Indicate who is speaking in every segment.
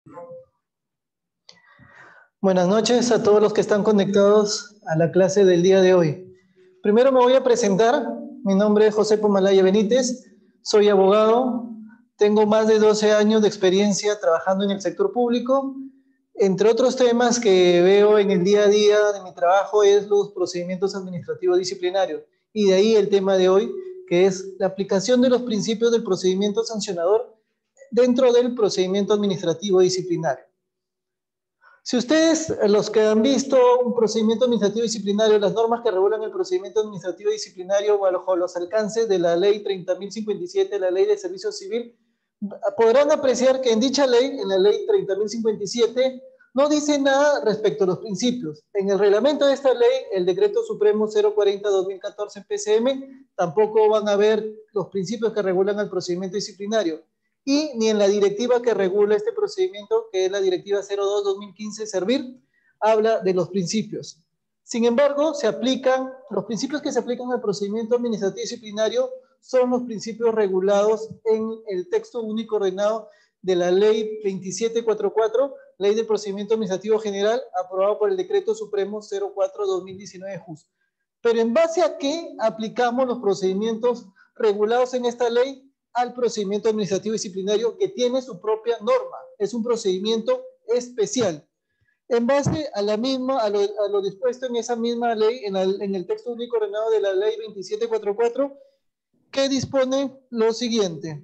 Speaker 1: Buenas noches a todos los que están conectados a la clase del día de hoy. Primero me voy a presentar. Mi nombre es José Pomalaya Benítez. Soy abogado. Tengo más de 12 años de experiencia trabajando en el sector público. Entre otros temas que veo en el día a día de mi trabajo es los procedimientos administrativos disciplinarios. Y de ahí el tema de hoy, que es la aplicación de los principios del procedimiento sancionador dentro del procedimiento administrativo disciplinario. Si ustedes, los que han visto un procedimiento administrativo disciplinario, las normas que regulan el procedimiento administrativo disciplinario bajo los alcances de la ley 30.057, la ley de servicio civil, podrán apreciar que en dicha ley, en la ley 30.057, no dice nada respecto a los principios. En el reglamento de esta ley, el decreto supremo 040-2014 PCM, tampoco van a ver los principios que regulan el procedimiento disciplinario. Y ni en la directiva que regula este procedimiento, que es la directiva 02-2015 Servir, habla de los principios. Sin embargo, los principios que se aplican al procedimiento administrativo disciplinario son los principios regulados en el texto único ordenado de la ley 2744, ley del procedimiento administrativo general, aprobado por el decreto supremo 04-2019 JUS. Pero ¿en base a qué aplicamos los procedimientos regulados en esta ley al procedimiento administrativo disciplinario que tiene su propia norma? Es un procedimiento especial. En base a la misma, a lo dispuesto en esa misma ley, en el texto único ordenado de la ley 2744, que dispone lo siguiente.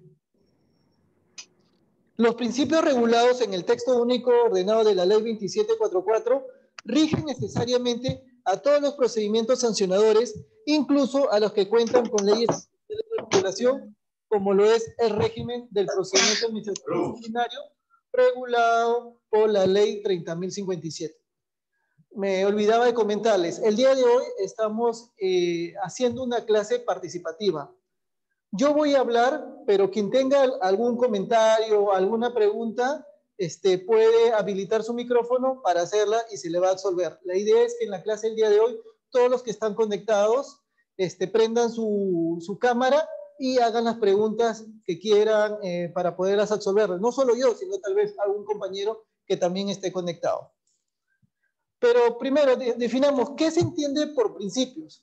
Speaker 1: Los principios regulados en el texto único ordenado de la ley 2744 rigen necesariamente a todos los procedimientos sancionadores, incluso a los que cuentan con leyes de regulación, como lo es el régimen del procedimiento administrativo disciplinario regulado por la ley 30.057. Me olvidaba de comentarles, el día de hoy estamos haciendo una clase participativa. Yo voy a hablar, pero quien tenga algún comentario, alguna pregunta, puede habilitar su micrófono para hacerla y se le va a absolver. La idea es que en la clase del día de hoy, todos los que están conectados, prendan su cámara y hagan las preguntas que quieran para poderlas absolver. No solo yo, sino tal vez algún compañero que también esté conectado. Pero primero, definamos, ¿qué se entiende por principios?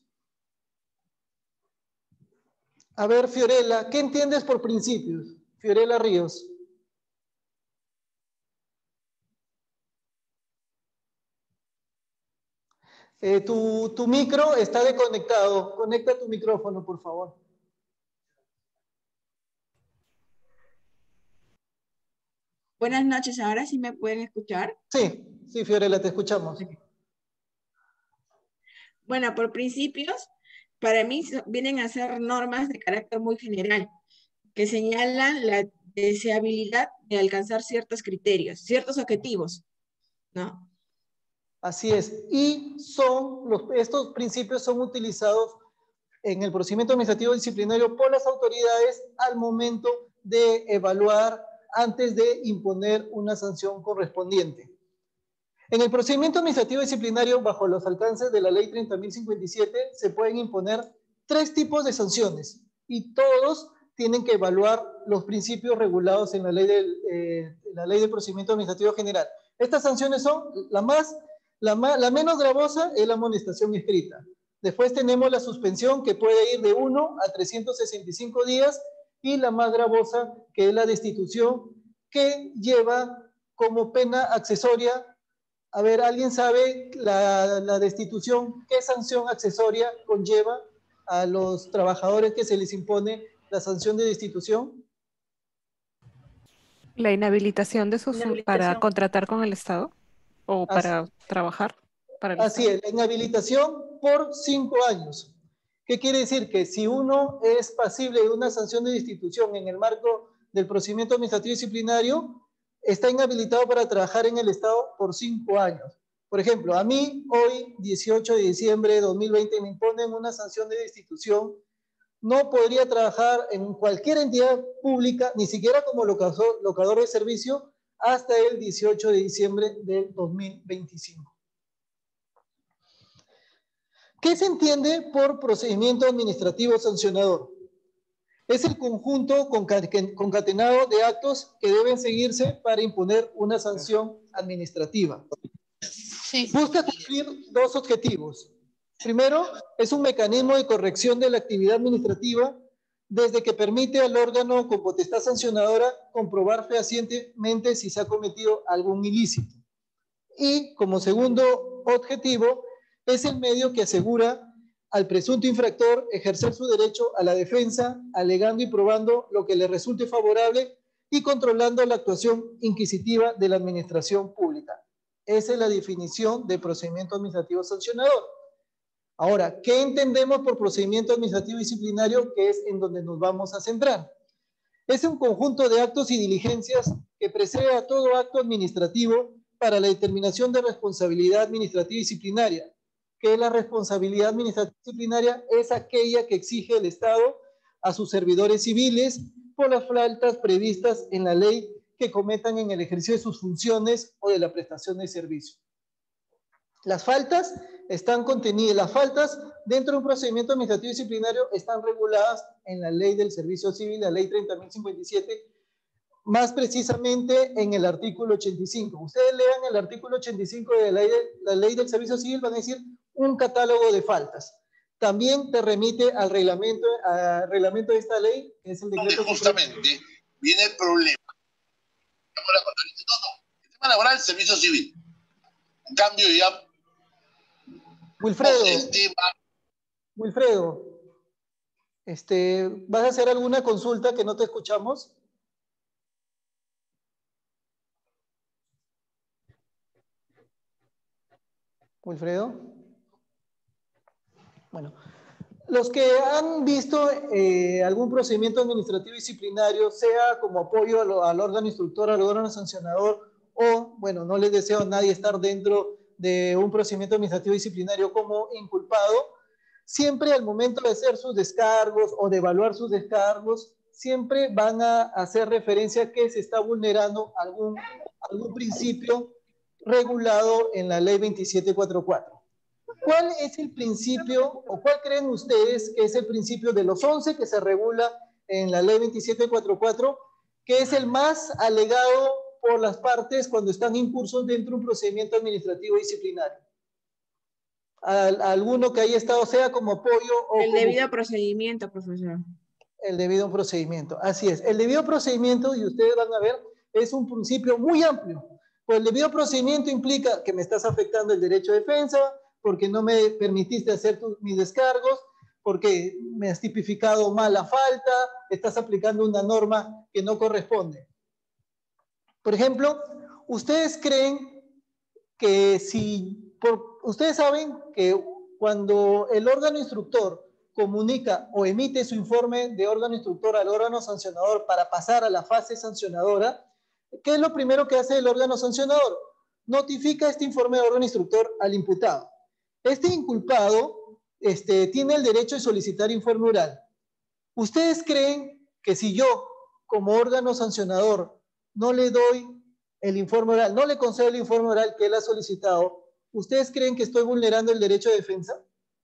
Speaker 1: A ver, Fiorella, ¿qué entiendes por principios? Fiorella Ríos. Tu micro está desconectado. Conecta tu micrófono, por favor.
Speaker 2: Buenas noches, ¿ahora sí me pueden escuchar?
Speaker 1: Sí, Fiorella, te escuchamos.
Speaker 2: Bueno, por principios, para mí vienen a ser normas de carácter muy general, que señalan la deseabilidad de alcanzar ciertos criterios, ciertos objetivos, ¿no?
Speaker 1: Así es. Y estos principios son utilizados en el procedimiento administrativo disciplinario por las autoridades al momento de evaluar antes de imponer una sanción correspondiente. En el procedimiento administrativo disciplinario, bajo los alcances de la ley 30.057, se pueden imponer 3 tipos de sanciones y todos tienen que evaluar los principios regulados en la ley del procedimiento administrativo general. Estas sanciones son, la menos gravosa es la amonestación escrita. Después tenemos la suspensión, que puede ir de 1 a 365 días, y la más gravosa, que es la destitución, que lleva como pena accesoria. A ver, ¿alguien sabe la destitución? ¿Qué sanción accesoria conlleva a los trabajadores que se les impone la sanción de destitución?
Speaker 3: La inhabilitación de para contratar con el Estado o para trabajar para el
Speaker 1: Así
Speaker 3: Estado.
Speaker 1: es, la inhabilitación por 5 años. ¿Qué quiere decir? Que si uno es pasible de una sanción de destitución en el marco del procedimiento administrativo disciplinario, está inhabilitado para trabajar en el Estado por 5 años. Por ejemplo, a mí hoy, 18 de diciembre de 2020, me imponen una sanción de destitución. No podría trabajar en cualquier entidad pública, ni siquiera como locador de servicio, hasta el 18 de diciembre del 2025. ¿Qué se entiende por procedimiento administrativo sancionador? Es el conjunto concatenado de actos que deben seguirse para imponer una sanción administrativa. Sí. Busca cumplir dos objetivos. Primero, es un mecanismo de corrección de la actividad administrativa desde que permite al órgano con potestad sancionadora comprobar fehacientemente si se ha cometido algún ilícito. Y como segundo objetivo, es el medio que asegura al presunto infractor ejercer su derecho a la defensa, alegando y probando lo que le resulte favorable y controlando la actuación inquisitiva de la administración pública. Esa es la definición de procedimiento administrativo sancionador. Ahora, ¿qué entendemos por procedimiento administrativo disciplinario? Que es en donde nos vamos a centrar. Es un conjunto de actos y diligencias que precede a todo acto administrativo para la determinación de responsabilidad administrativa disciplinaria. ¿Qué es la responsabilidad administrativa disciplinaria? Es aquella que exige el Estado a sus servidores civiles por las faltas previstas en la ley que cometan en el ejercicio de sus funciones o de la prestación de servicio. Las faltas están contenidas, las faltas dentro de un procedimiento administrativo disciplinario están reguladas en la ley del servicio civil, la ley 30.057, más precisamente en el artículo 85. Ustedes lean el artículo 85 de la ley del servicio civil, van a decir un catálogo de faltas. También te remite al reglamento de esta ley, que es el decreto.
Speaker 4: Justamente viene el problema. El tema laboral, servicio civil. En cambio, ya.
Speaker 1: Wilfredo, ¿vas a hacer alguna consulta que no te escuchamos? Wilfredo. Bueno, los que han visto algún procedimiento administrativo disciplinario, sea como apoyo al órgano instructor, al órgano sancionador, o, bueno, no les deseo a nadie estar dentro de un procedimiento administrativo disciplinario como inculpado, siempre al momento de hacer sus descargos o de evaluar sus descargos, siempre van a hacer referencia a que se está vulnerando algún principio regulado en la ley 2744. ¿Cuál es el principio o cuál creen ustedes que es el principio de los 11 que se regula en la ley 2744, que es el más alegado por las partes cuando están incursos dentro de un procedimiento administrativo disciplinario? Alguno que haya estado, sea como apoyo o
Speaker 2: el debido procedimiento, profesor.
Speaker 1: El debido procedimiento, así es. El debido procedimiento, y ustedes van a ver, es un principio muy amplio. Pues el debido procedimiento implica que me estás afectando el derecho de defensa, porque no me permitiste hacer mis descargos, porque me has tipificado mal la falta, estás aplicando una norma que no corresponde. Por ejemplo, ustedes creen que ustedes saben que cuando el órgano instructor comunica o emite su informe de órgano instructor al órgano sancionador para pasar a la fase sancionadora, ¿qué es lo primero que hace el órgano sancionador? Notifica este informe de órgano instructor al imputado. Este inculpado tiene el derecho de solicitar informe oral. ¿Ustedes creen que si yo, como órgano sancionador, no le doy el informe oral, no le concedo el informe oral que él ha solicitado, ¿ustedes creen que estoy vulnerando el derecho de defensa?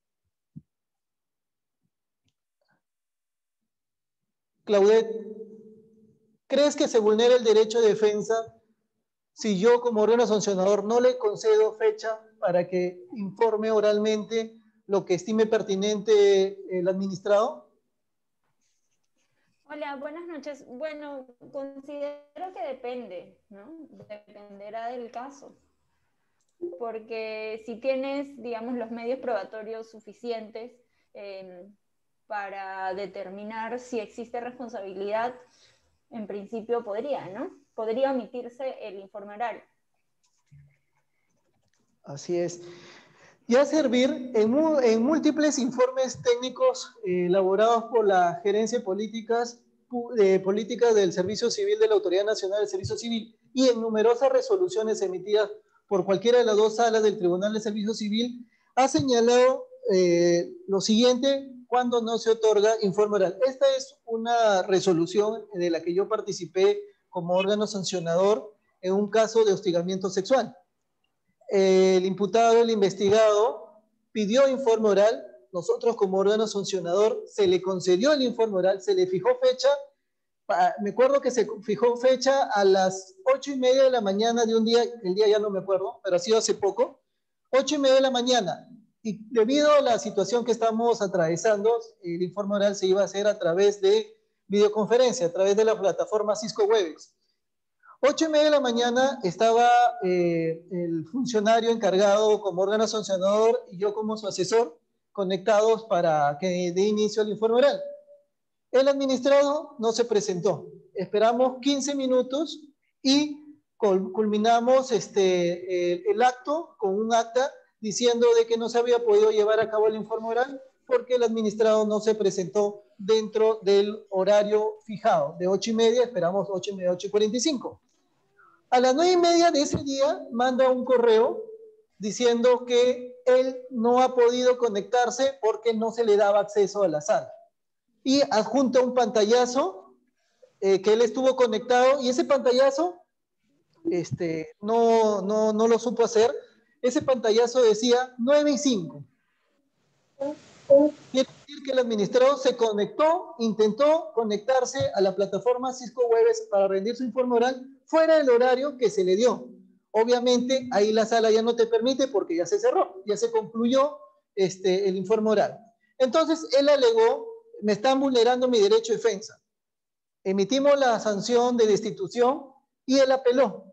Speaker 1: Claudette, ¿crees que se vulnera el derecho de defensa si yo como órgano sancionador no le concedo fecha para que informe oralmente lo que estime pertinente el administrado?
Speaker 5: Hola, buenas noches. Bueno, considero que depende, ¿no? Dependerá del caso. Porque si tienes, digamos, los medios probatorios suficientes para determinar si existe responsabilidad, en principio podría, ¿no? Podría omitirse el informe oral.
Speaker 1: Así es. Y a servir en múltiples informes técnicos elaborados por la Gerencia de Políticas del Servicio Civil de la Autoridad Nacional del Servicio Civil y en numerosas resoluciones emitidas por cualquiera de las dos salas del Tribunal de Servicio Civil, ha señalado lo siguiente cuando no se otorga informe oral. Esta es una resolución de la que yo participé como órgano sancionador en un caso de hostigamiento sexual. El imputado, el investigado, pidió informe oral nosotros como órgano sancionador se le concedió el informe oral, se le fijó fecha, me acuerdo que se fijó fecha a las 8:30 de la mañana de un día, el día ya no me acuerdo, pero ha sido hace poco, 8:30 de la mañana, y debido a la situación que estamos atravesando, el informe oral se iba a hacer a través de videoconferencia, a través de la plataforma Cisco Webex. 8:30 de la mañana estaba el funcionario encargado como órgano sancionador y yo como su asesor conectados para que dé inicio al informe oral. El administrado no se presentó. Esperamos 15 minutos y culminamos el acto con un acta diciendo de que no se había podido llevar a cabo el informe oral porque el administrado no se presentó dentro del horario fijado. De 8:30 esperamos 8:30, 8:45. A las 9:30 de ese día manda un correo diciendo que él no ha podido conectarse porque no se le daba acceso a la sala. Y adjunta un pantallazo que él estuvo conectado y ese pantallazo no lo supo hacer. Ese pantallazo decía 9:05. Quiere decir que el administrador se conectó, intentó conectarse a la plataforma Cisco Webex para rendir su informe oral fuera del horario que se le dio. Obviamente, ahí la sala ya no te permite porque ya se cerró, ya se concluyó el informe oral. Entonces, él alegó, me están vulnerando mi derecho de defensa. Emitimos la sanción de destitución y él apeló.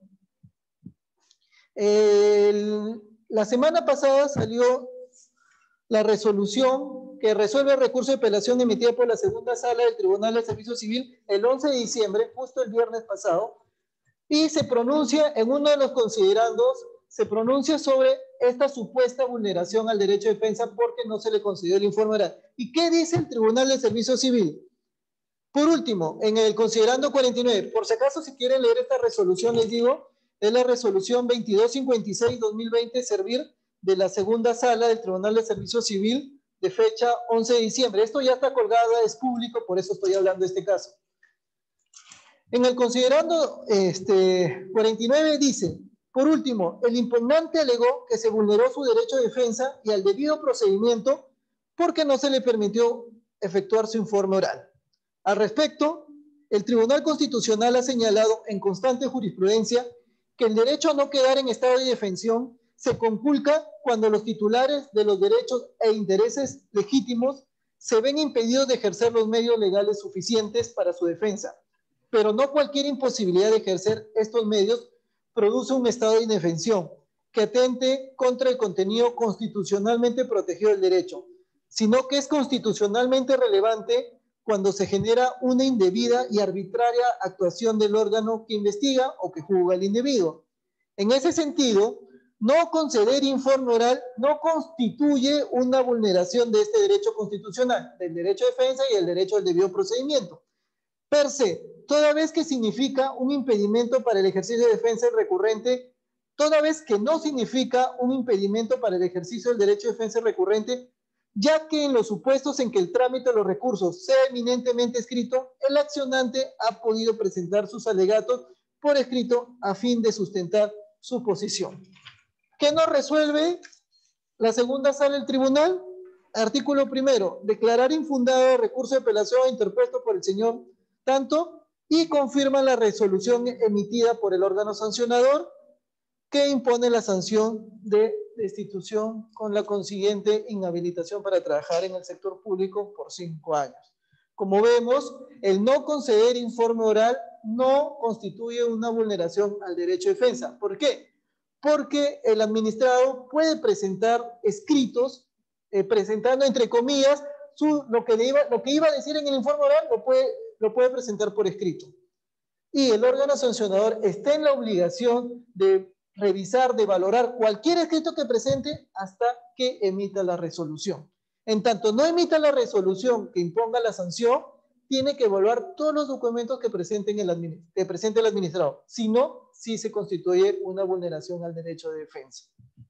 Speaker 1: La semana pasada salió la resolución que resuelve el recurso de apelación emitida por la segunda sala del Tribunal del Servicio Civil el 11 de diciembre, justo el viernes pasado, y se pronuncia en uno de los considerandos, se pronuncia sobre esta supuesta vulneración al derecho de defensa porque no se le concedió el informe oral. ¿Y qué dice el Tribunal del Servicio Civil? Por último, en el considerando 49, por si acaso si quieren leer esta resolución, les digo, es la resolución 2256-2020, servir de la segunda sala del Tribunal de Servicio Civil de fecha 11 de diciembre. Esto ya está colgado, es público, por eso estoy hablando de este caso. En el considerando 49 dice, por último, el impugnante alegó que se vulneró su derecho de defensa y al debido procedimiento porque no se le permitió efectuar su informe oral. Al respecto, el Tribunal Constitucional ha señalado en constante jurisprudencia que el derecho a no quedar en estado de indefensión se conculca cuando los titulares de los derechos e intereses legítimos se ven impedidos de ejercer los medios legales suficientes para su defensa, pero no cualquier imposibilidad de ejercer estos medios produce un estado de indefensión que atente contra el contenido constitucionalmente protegido del derecho, sino que es constitucionalmente relevante cuando se genera una indebida y arbitraria actuación del órgano que investiga o que juzga al individuo. En ese sentido, no conceder informe oral no constituye una vulneración de este derecho constitucional, del derecho de defensa y el derecho al debido procedimiento. Per se, toda vez que significa un impedimento para el ejercicio de defensa recurrente, toda vez que no significa un impedimento para el ejercicio del derecho de defensa recurrente, ya que en los supuestos en que el trámite de los recursos sea eminentemente escrito, el accionante ha podido presentar sus alegatos por escrito a fin de sustentar su posición. ¿Qué nos resuelve la segunda sala del tribunal? Artículo primero, declarar infundado el recurso de apelación interpuesto por el señor tanto y confirma la resolución emitida por el órgano sancionador que impone la sanción de destitución con la consiguiente inhabilitación para trabajar en el sector público por 5 años. Como vemos, el no conceder informe oral no constituye una vulneración al derecho de defensa. ¿Por qué? Porque el administrado puede presentar escritos, presentando entre comillas lo que iba a decir en el informe oral, lo puede presentar por escrito. Y el órgano sancionador está en la obligación de revisar, de valorar cualquier escrito que presente hasta que emita la resolución. En tanto no emita la resolución que imponga la sanción, tiene que evaluar todos los documentos que presente el administrador. Si no, sí se constituye una vulneración al derecho de defensa.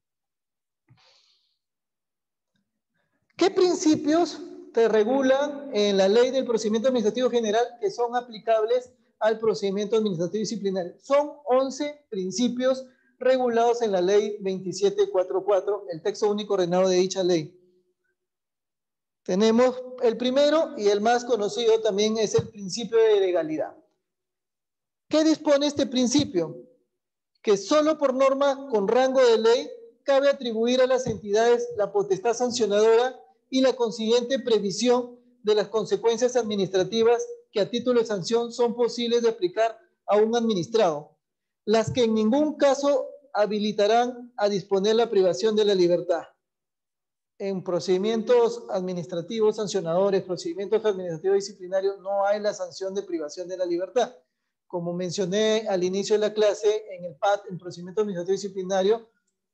Speaker 1: ¿Qué principios te regulan en la Ley del Procedimiento Administrativo General que son aplicables al procedimiento administrativo disciplinario? Son 11 principios regulados en la Ley 2744, el texto único ordenado de dicha ley. Tenemos el primero y el más conocido también es el principio de legalidad. ¿Qué dispone este principio? Que solo por norma con rango de ley cabe atribuir a las entidades la potestad sancionadora y la consiguiente previsión de las consecuencias administrativas que a título de sanción son posibles de aplicar a un administrado, las que en ningún caso habilitarán a disponer la privación de la libertad. En procedimientos administrativos sancionadores, procedimientos administrativos disciplinarios, no hay la sanción de privación de la libertad. Como mencioné al inicio de la clase, en el PAD, en procedimiento administrativo disciplinario,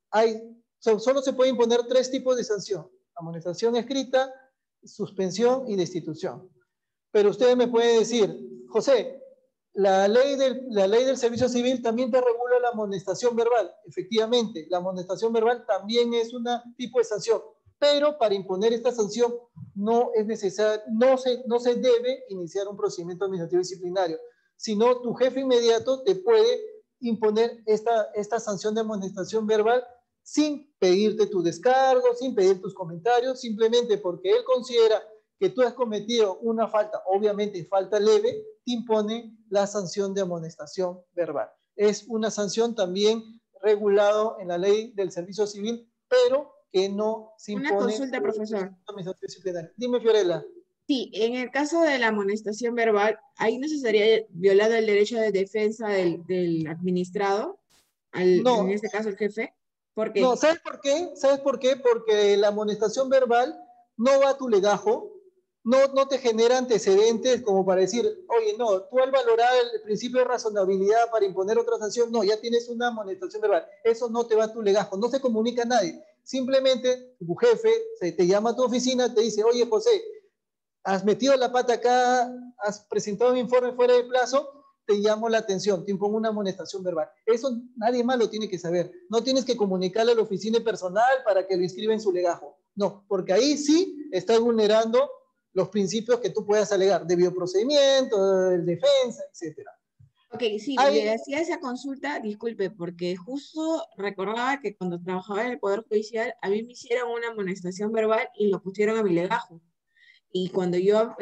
Speaker 1: solo se puede imponer 3 tipos de sanción: amonestación escrita, suspensión y destitución. Pero ustedes me pueden decir, José, la ley del servicio civil también te regula la amonestación verbal. Efectivamente, la amonestación verbal también es un tipo de sanción, pero para imponer esta sanción no es necesario, no se debe iniciar un procedimiento administrativo disciplinario, sino tu jefe inmediato te puede imponer esta sanción de amonestación verbal sin pedirte tu descargo, sin pedir tus comentarios, simplemente porque él considera que tú has cometido una falta, obviamente falta leve, te impone la sanción de amonestación verbal. Es una sanción también regulado en la ley del servicio civil, pero que no se impone.
Speaker 2: Una consulta, profesor.
Speaker 1: Dime, Fiorella.
Speaker 2: Sí, en el caso de la amonestación verbal, ahí no se estaría violado el derecho de defensa del administrado,
Speaker 1: No.
Speaker 2: en este caso el jefe. ¿Por qué?
Speaker 1: No, ¿sabes por qué? ¿Sabes por qué? Porque la amonestación verbal no va a tu legajo, no te genera antecedentes como para decir, oye, no, tú al valorar el principio de razonabilidad para imponer otra sanción, no, ya tienes una amonestación verbal. Eso no te va a tu legajo, no se comunica a nadie. Simplemente tu jefe te llama a tu oficina, te dice, oye, José, has metido la pata acá, has presentado un informe fuera de plazo, te llamo la atención, te impongo una amonestación verbal. Eso nadie más lo tiene que saber. No tienes que comunicarle a la oficina personal para que lo inscriba en su legajo. No, porque ahí sí estás vulnerando los principios que tú puedas alegar, debido procedimiento, de defensa, etc.
Speaker 2: Ok, sí, le hacía esa consulta, disculpe, porque justo recordaba que cuando trabajaba en el Poder Judicial, a mí me hicieron una amonestación verbal y lo pusieron a mi legajo. Y cuando yo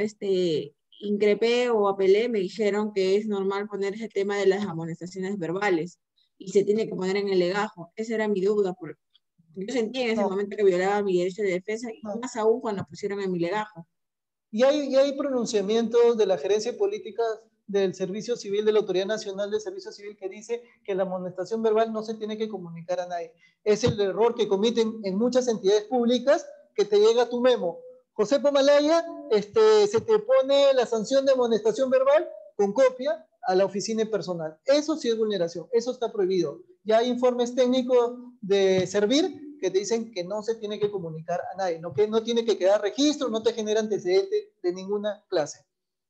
Speaker 2: increpé o apelé, me dijeron que es normal poner ese tema de las amonestaciones verbales y se tiene que poner en el legajo. Esa era mi duda, porque yo sentía en ese momento que violaba mi derecho de defensa y más aún cuando pusieron en mi legajo.
Speaker 1: Y hay pronunciamientos de la gerencia política del Servicio Civil, de la Autoridad Nacional del Servicio Civil, que dice que la amonestación verbal no se tiene que comunicar a nadie. Es el error que cometen en muchas entidades públicas, que te llega tu memo. José Pomalaya, se te pone la sanción de amonestación verbal con copia a la oficina personal. Eso sí es vulneración, eso está prohibido. Ya hay informes técnicos de Servir que te dicen que no se tiene que comunicar a nadie, no, que no tiene que quedar registro, no te genera antecedente de ninguna clase.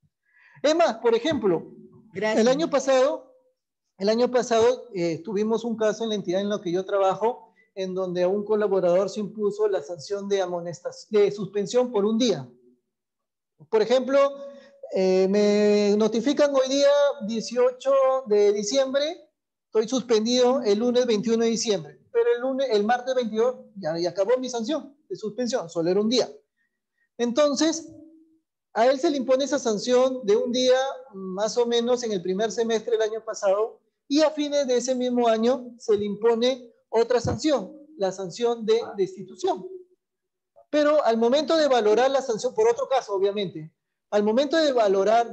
Speaker 1: Es más, por ejemplo, el año pasado tuvimos un caso en la entidad en la que yo trabajo, en donde a un colaborador se impuso la sanción de suspensión por un día. Por ejemplo, me notifican hoy día 18 de diciembre, estoy suspendido el lunes 21 de diciembre, pero el martes 22 ya acabó mi sanción de suspensión, solo era un día. Entonces, a él se le impone esa sanción de un día más o menos en el primer semestre del año pasado, y a fines de ese mismo año se le impone otra sanción, la sanción de destitución. Pero al momento de valorar la sanción, por otro caso obviamente, al momento de valorar,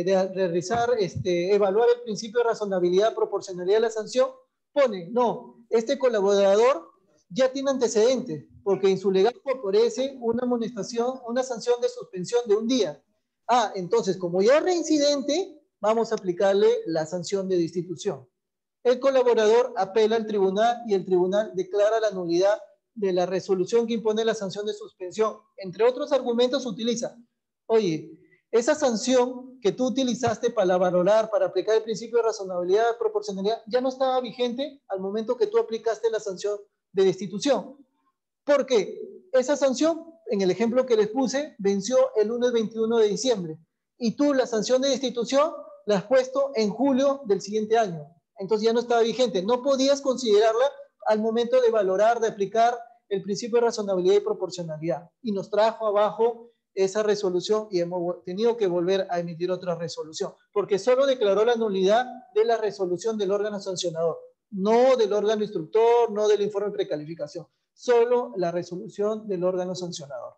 Speaker 1: evaluar el principio de razonabilidad, proporcionalidad de la sanción, pone, no, este colaborador ya tiene antecedentes, porque en su legajo aparece una amonestación, una sanción de suspensión de un día. Ah, entonces, como ya es reincidente, vamos a aplicarle la sanción de destitución. El colaborador apela al tribunal y el tribunal declara la nulidad de la resolución que impone la sanción de suspensión. Entre otros argumentos utiliza, oye, esa sanción que tú utilizaste para valorar, para aplicar el principio de razonabilidad, proporcionalidad, ya no estaba vigente al momento que tú aplicaste la sanción de destitución. ¿Por qué? Esa sanción, en el ejemplo que les puse, venció el lunes 21 de diciembre. Y tú la sanción de destitución la has puesto en julio del siguiente año. Entonces ya no estaba vigente. No podías considerarla al momento de valorar, de aplicar el principio de razonabilidad y proporcionalidad. Y nos trajo abajo esa resolución y hemos tenido que volver a emitir otra resolución, porque solo declaró la nulidad de la resolución del órgano sancionador, no del órgano instructor, no del informe de precalificación, solo la resolución del órgano sancionador.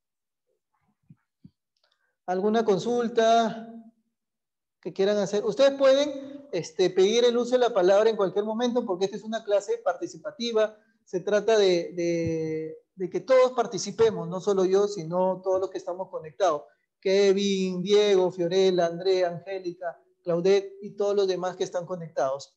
Speaker 1: ¿Alguna consulta que quieran hacer? Ustedes pueden pedir el uso de la palabra en cualquier momento, porque esta es una clase participativa. Se trata de que todos participemos, no solo yo, sino todos los que estamos conectados. Kevin, Diego, Fiorella, Andrea, Angélica, Claudette y todos los demás que están conectados.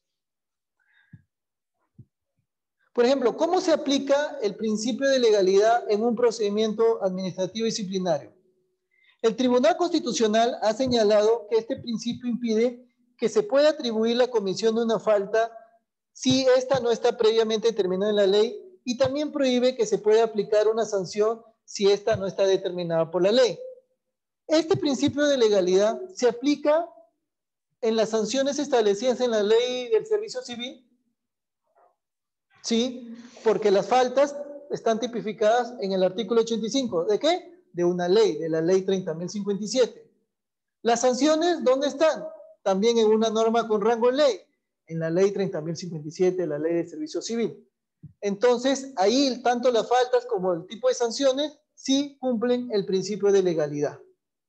Speaker 1: Por ejemplo, ¿cómo se aplica el principio de legalidad en un procedimiento administrativo disciplinario? El Tribunal Constitucional ha señalado que este principio impide que se pueda atribuir la comisión de una falta si ésta no está previamente determinada en la ley, y también prohíbe que se pueda aplicar una sanción si ésta no está determinada por la ley. Este principio de legalidad se aplica en las sanciones establecidas en la ley del servicio civil, ¿sí? Porque las faltas están tipificadas en el artículo 85. ¿De qué? De una ley, de la ley 30.057. Las sanciones, ¿dónde están? También en una norma con rango de ley, en la ley 30.057, la ley de servicio civil. Entonces, ahí tanto las faltas como el tipo de sanciones sí cumplen el principio de legalidad.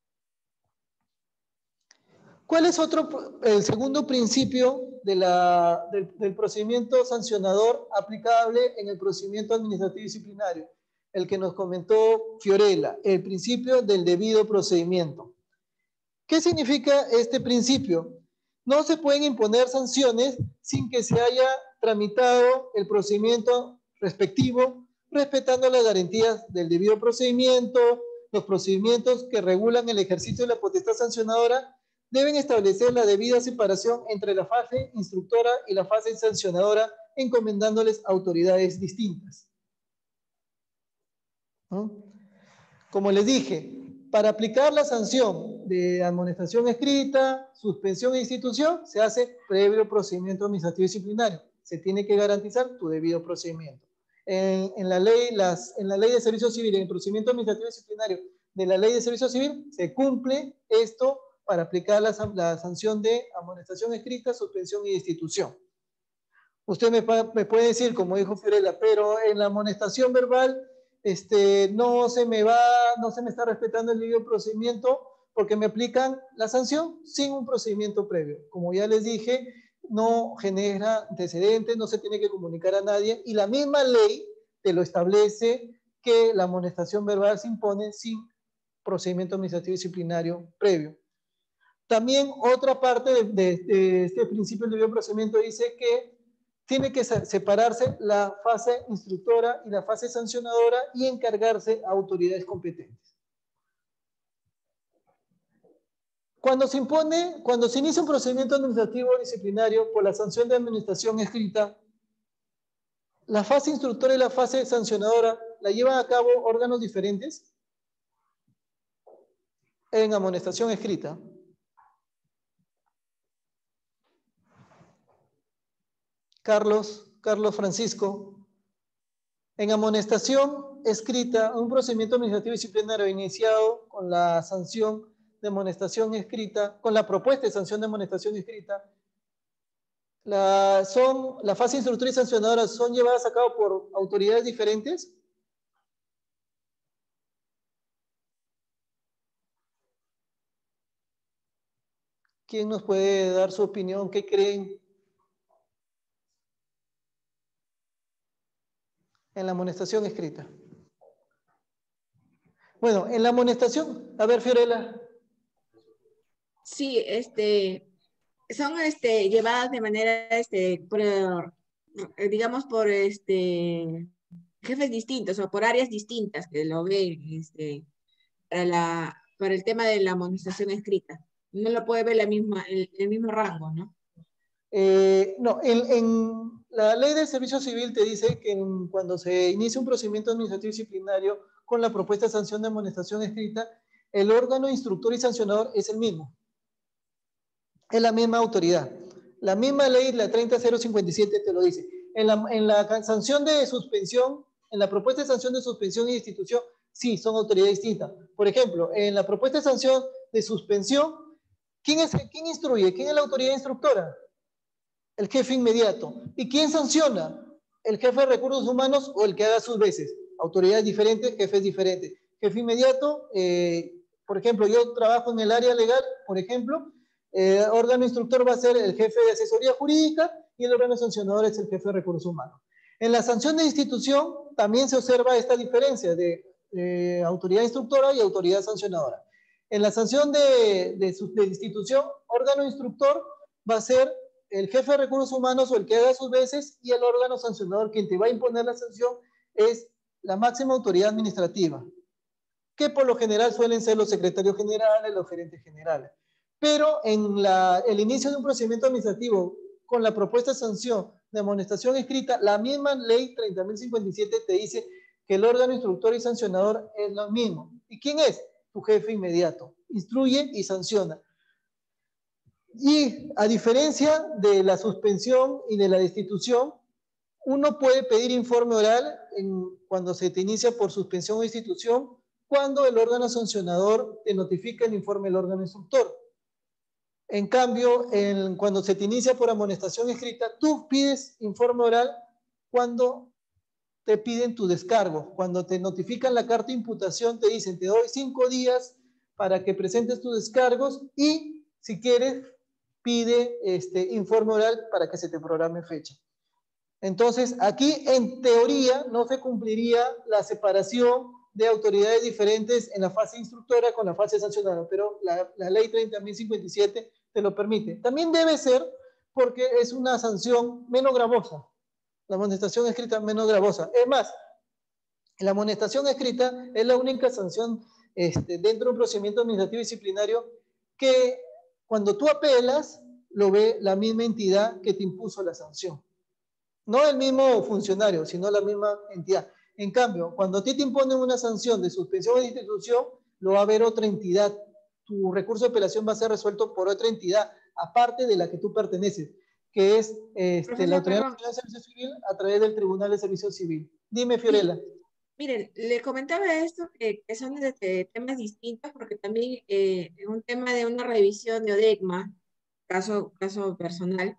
Speaker 1: ¿Cuál es el segundo principio del procedimiento sancionador aplicable en el procedimiento administrativo disciplinario? El que nos comentó Fiorella, el principio del debido procedimiento. ¿Qué significa este principio? No se pueden imponer sanciones sin que se haya tramitado el procedimiento respectivo, respetando las garantías del debido procedimiento. Los procedimientos que regulan el ejercicio de la potestad sancionadora deben establecer la debida separación entre la fase instructora y la fase sancionadora, encomendándoles autoridades distintas. ¿No? Como les dije, para aplicar la sanción de amonestación escrita, suspensión e institución, se hace previo procedimiento administrativo disciplinario. Se tiene que garantizar tu debido procedimiento. En la ley de servicio civil, en el procedimiento administrativo disciplinario de la ley de servicio civil, se cumple esto para aplicar la sanción de amonestación escrita, suspensión y destitución. Usted me puede decir, como dijo Fiorella, pero en la amonestación verbal no se me está respetando el debido procedimiento porque me aplican la sanción sin un procedimiento previo. Como ya les dije, no genera antecedentes, no se tiene que comunicar a nadie, y la misma ley te lo establece, que la amonestación verbal se impone sin procedimiento administrativo disciplinario previo. También otra parte de este principio del debido procedimiento dice que tiene que separarse la fase instructora y la fase sancionadora y encargarse a autoridades competentes. Cuando se inicia un procedimiento administrativo disciplinario por la sanción de amonestación escrita, la fase instructora y la fase sancionadora la llevan a cabo órganos diferentes. En amonestación escrita, Carlos Francisco, en amonestación escrita, un procedimiento administrativo disciplinario iniciado con la sanción de amonestación escrita, con la propuesta de sanción de amonestación escrita, la fase instructora y sancionadora son llevadas a cabo por autoridades diferentes. ¿Quién nos puede dar su opinión? ¿Qué creen? En la amonestación escrita. Bueno, en la amonestación, a ver, Fiorella.
Speaker 2: Sí, son llevadas de manera, digamos, por jefes distintos o por áreas distintas que lo ven para el tema de la amonestación escrita. No lo puede ver el mismo rango, ¿no?
Speaker 1: No, en la ley del servicio civil te dice que cuando se inicia un procedimiento administrativo disciplinario con la propuesta de sanción de amonestación escrita, el órgano instructor y sancionador es el mismo. Es la misma autoridad. La misma ley, la 30.057, te lo dice. En la sanción de suspensión, en la propuesta de sanción de suspensión y destitución, Sí, son autoridades distintas. Por ejemplo, en la propuesta de sanción de suspensión, ¿quién instruye? ¿Quién es la autoridad instructora? El jefe inmediato. ¿Y quién sanciona? El jefe de recursos humanos o el que haga sus veces. Autoridades diferentes, jefes diferentes. Jefe inmediato, por ejemplo, yo trabajo en el área legal, por ejemplo, órgano instructor va a ser el jefe de asesoría jurídica y el órgano sancionador es el jefe de recursos humanos. En la sanción de institución también se observa esta diferencia de autoridad instructora y autoridad sancionadora. En la sanción de institución, órgano instructor va a ser el jefe de recursos humanos o el que haga sus veces, y el órgano sancionador, quien te va a imponer la sanción, es la máxima autoridad administrativa, que por lo general suelen ser los secretarios generales, los gerentes generales. Pero en el inicio de un procedimiento administrativo con la propuesta de sanción de amonestación escrita, la misma ley 30.057 te dice que el órgano instructor y sancionador es lo mismo. ¿Y quién es? Tu jefe inmediato. Instruye y sanciona. Y a diferencia de la suspensión y de la destitución, uno puede pedir informe oral cuando se te inicia por suspensión o destitución, cuando el órgano sancionador te notifica el informe del órgano instructor. En cambio, cuando se te inicia por amonestación escrita, tú pides informe oral cuando te piden tu descargo. Cuando te notifican la carta de imputación, te dicen, te doy 5 días para que presentes tus descargos y, si quieres, pide informe oral para que se te programe fecha. Entonces, aquí, en teoría, no se cumpliría la separación de autoridades diferentes en la fase instructora con la fase sancionadora, pero la ley 30.057 te lo permite. También debe ser porque es una sanción menos gravosa. La amonestación escrita menos gravosa. Es más, la amonestación escrita es la única sanción dentro de un procedimiento administrativo disciplinario que cuando tú apelas, lo ve la misma entidad que te impuso la sanción. No el mismo funcionario, sino la misma entidad. En cambio, cuando a ti te imponen una sanción de suspensión de institución, lo va a ver otra entidad. Tu recurso de apelación va a ser resuelto por otra entidad, aparte de la que tú perteneces, que es la Autoridad Nacional de Servicio Civil a través del Tribunal de Servicio Civil. Dime, Fiorella.
Speaker 2: Sí. Miren, le comentaba esto que son de temas distintos, porque también un tema de una revisión de ODECMA, caso personal,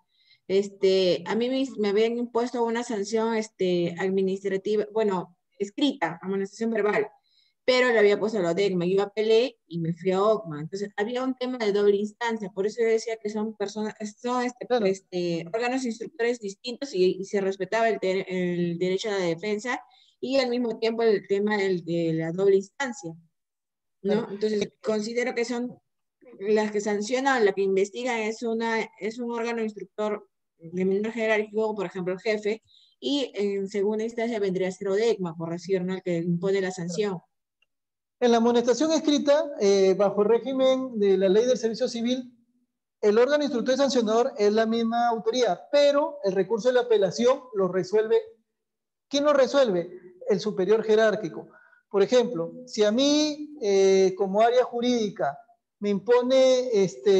Speaker 2: a mí me habían impuesto una sanción administrativa, bueno, escrita, amonestación verbal, pero le había puesto a la ODECMA. Yo apelé y me fui a OCMA. Entonces, había un tema de doble instancia, por eso yo decía que son personas,
Speaker 1: Claro.
Speaker 2: órganos instructores distintos y se respetaba el derecho a la defensa y al mismo tiempo el tema de la doble instancia, ¿no? Entonces, considero que son las que sancionan, las que investigan es un órgano instructor de menor jerárquico, por ejemplo, el jefe, y en segunda instancia vendría a ser ODECMA, por decir, ¿no? El que impone la sanción.
Speaker 1: En la amonestación escrita, bajo el régimen de la ley del servicio civil, el órgano instructor y sancionador es la misma autoridad, pero el recurso de la apelación lo resuelve. ¿Quién lo resuelve? El superior jerárquico. Por ejemplo, si a mí, como área jurídica, me impone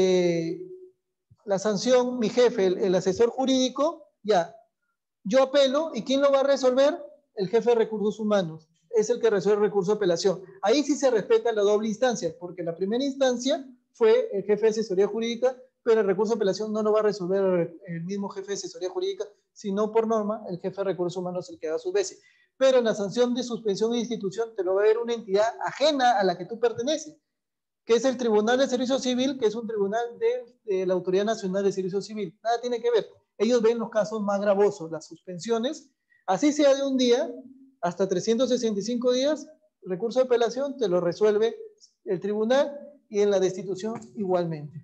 Speaker 1: la sanción mi jefe, el asesor jurídico, ya, yo apelo, ¿y quién lo va a resolver? El jefe de recursos humanos. Es el que resuelve el recurso de apelación. Ahí sí se respeta la doble instancia, porque la primera instancia fue el jefe de asesoría jurídica, pero el recurso de apelación no lo va a resolver el mismo jefe de asesoría jurídica, sino por norma el jefe de recursos humanos el que haga sus veces. Pero en la sanción de suspensión de institución te lo va a ver una entidad ajena a la que tú perteneces, que es el Tribunal de Servicio Civil, que es un tribunal de la Autoridad Nacional de Servicio Civil. Nada tiene que ver. Ellos ven los casos más gravosos, las suspensiones, así sea de un día, hasta 365 días, el recurso de apelación te lo resuelve el tribunal y en la destitución igualmente.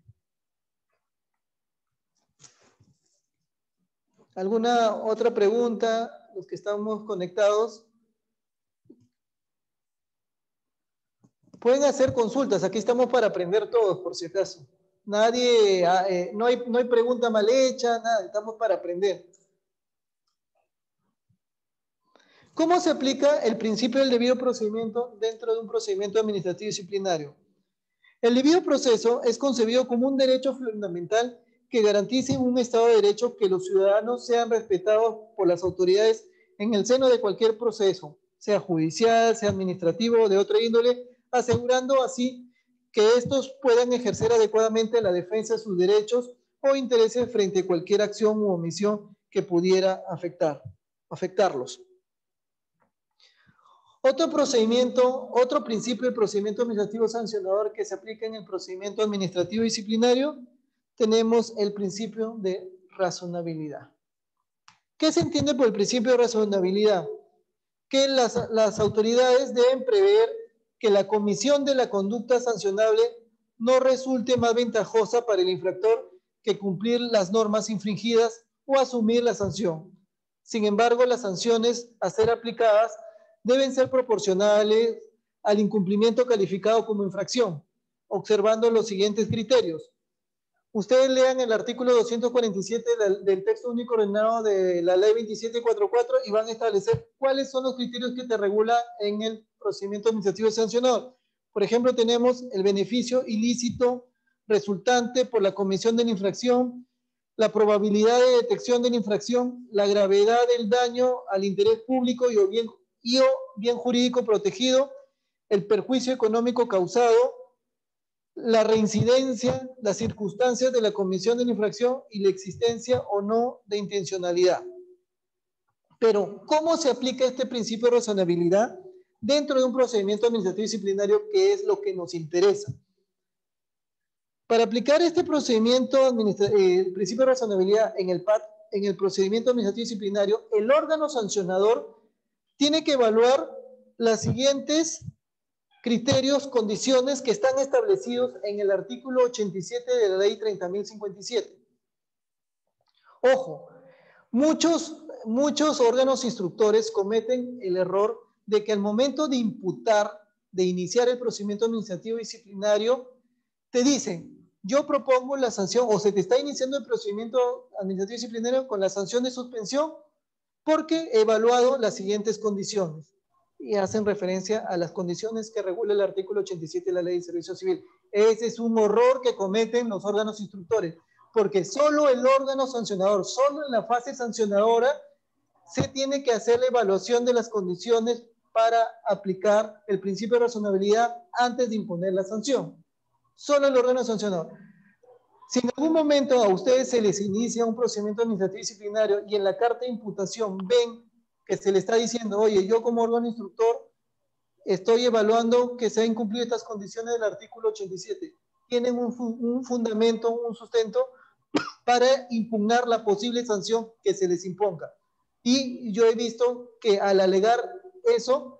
Speaker 1: ¿Alguna otra pregunta? Los que estamos conectados. Pueden hacer consultas, aquí estamos para aprender todos, por si acaso. Nadie, no hay pregunta mal hecha, nada, estamos para aprender. ¿Cómo se aplica el principio del debido procedimiento dentro de un procedimiento administrativo disciplinario? El debido proceso es concebido como un derecho fundamental que garantice un Estado de Derecho que los ciudadanos sean respetados por las autoridades en el seno de cualquier proceso, sea judicial, sea administrativo o de otra índole, asegurando así que estos puedan ejercer adecuadamente la defensa de sus derechos o intereses frente a cualquier acción u omisión que pudiera afectarlos. Otro principio del procedimiento administrativo sancionador que se aplica en el procedimiento administrativo disciplinario, tenemos el principio de razonabilidad. ¿Qué se entiende por el principio de razonabilidad? Que las autoridades deben prever que la comisión de la conducta sancionable no resulte más ventajosa para el infractor que cumplir las normas infringidas o asumir la sanción. Sin embargo, las sanciones a ser aplicadas deben ser proporcionales al incumplimiento calificado como infracción, observando los siguientes criterios. Ustedes lean el artículo 247 del texto único ordenado de la ley 2744 y van a establecer cuáles son los criterios que te regula en el procedimiento administrativo sancionador. Por ejemplo, tenemos el beneficio ilícito resultante por la comisión de la infracción, la probabilidad de detección de la infracción, la gravedad del daño al interés público y o bien jurídico protegido, el perjuicio económico causado, la reincidencia, las circunstancias de la comisión de la infracción y la existencia o no de intencionalidad. Pero, ¿cómo se aplica este principio de razonabilidad dentro de un procedimiento administrativo disciplinario, que es lo que nos interesa? Para aplicar este procedimiento, el principio de razonabilidad en el PAD, en el procedimiento administrativo disciplinario, el órgano sancionador tiene que evaluar las siguientes criterios, condiciones que están establecidos en el artículo 87 de la ley 30.057. Ojo, muchos órganos instructores cometen el error de que al momento de imputar, de iniciar el procedimiento administrativo disciplinario, te dicen, yo propongo la sanción, o se te está iniciando el procedimiento administrativo disciplinario con la sanción de suspensión porque he evaluado las siguientes condiciones. Y hacen referencia a las condiciones que regula el artículo 87 de la Ley de Servicio Civil. Ese es un horror que cometen los órganos instructores, porque solo el órgano sancionador, solo en la fase sancionadora, se tiene que hacer la evaluación de las condiciones para aplicar el principio de razonabilidad antes de imponer la sanción. Solo el órgano sancionador. Si en algún momento a ustedes se les inicia un procedimiento administrativo disciplinario y en la carta de imputación ven que se le está diciendo, oye, yo como órgano instructor estoy evaluando que se han incumplido estas condiciones del artículo 87, tienen un fundamento, un sustento para impugnar la posible sanción que se les imponga. Y yo he visto que al alegar eso,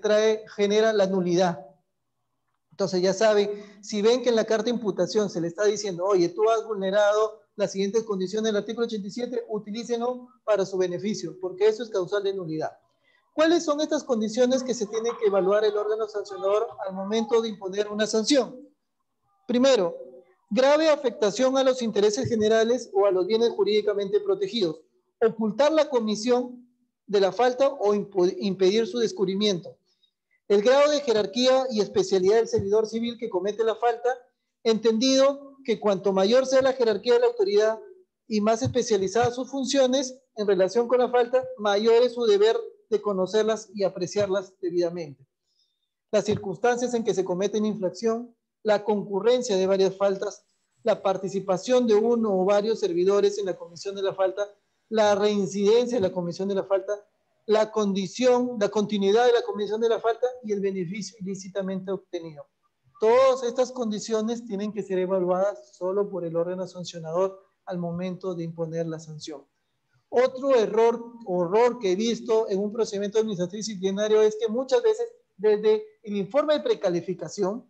Speaker 1: genera la nulidad. Entonces ya saben, si ven que en la carta de imputación se le está diciendo, oye, tú has vulnerado las siguientes condiciones del artículo 87, utilícenlo para su beneficio, porque eso es causal de nulidad. ¿Cuáles son estas condiciones que se tiene que evaluar el órgano sancionador al momento de imponer una sanción? Primero, grave afectación a los intereses generales o a los bienes jurídicamente protegidos. Ocultar la comisión de la falta o impedir su descubrimiento. El grado de jerarquía y especialidad del servidor civil que comete la falta, entendido que cuanto mayor sea la jerarquía de la autoridad y más especializadas sus funciones en relación con la falta, mayor es su deber de conocerlas y apreciarlas debidamente. Las circunstancias en que se comete una infracción, la concurrencia de varias faltas, la participación de uno o varios servidores en la comisión de la falta, la reincidencia en la comisión de la falta, la continuidad de la comisión de la falta y el beneficio ilícitamente obtenido. Todas estas condiciones tienen que ser evaluadas solo por el órgano sancionador al momento de imponer la sanción. Otro horror que he visto en un procedimiento administrativo disciplinario es que muchas veces desde el informe de precalificación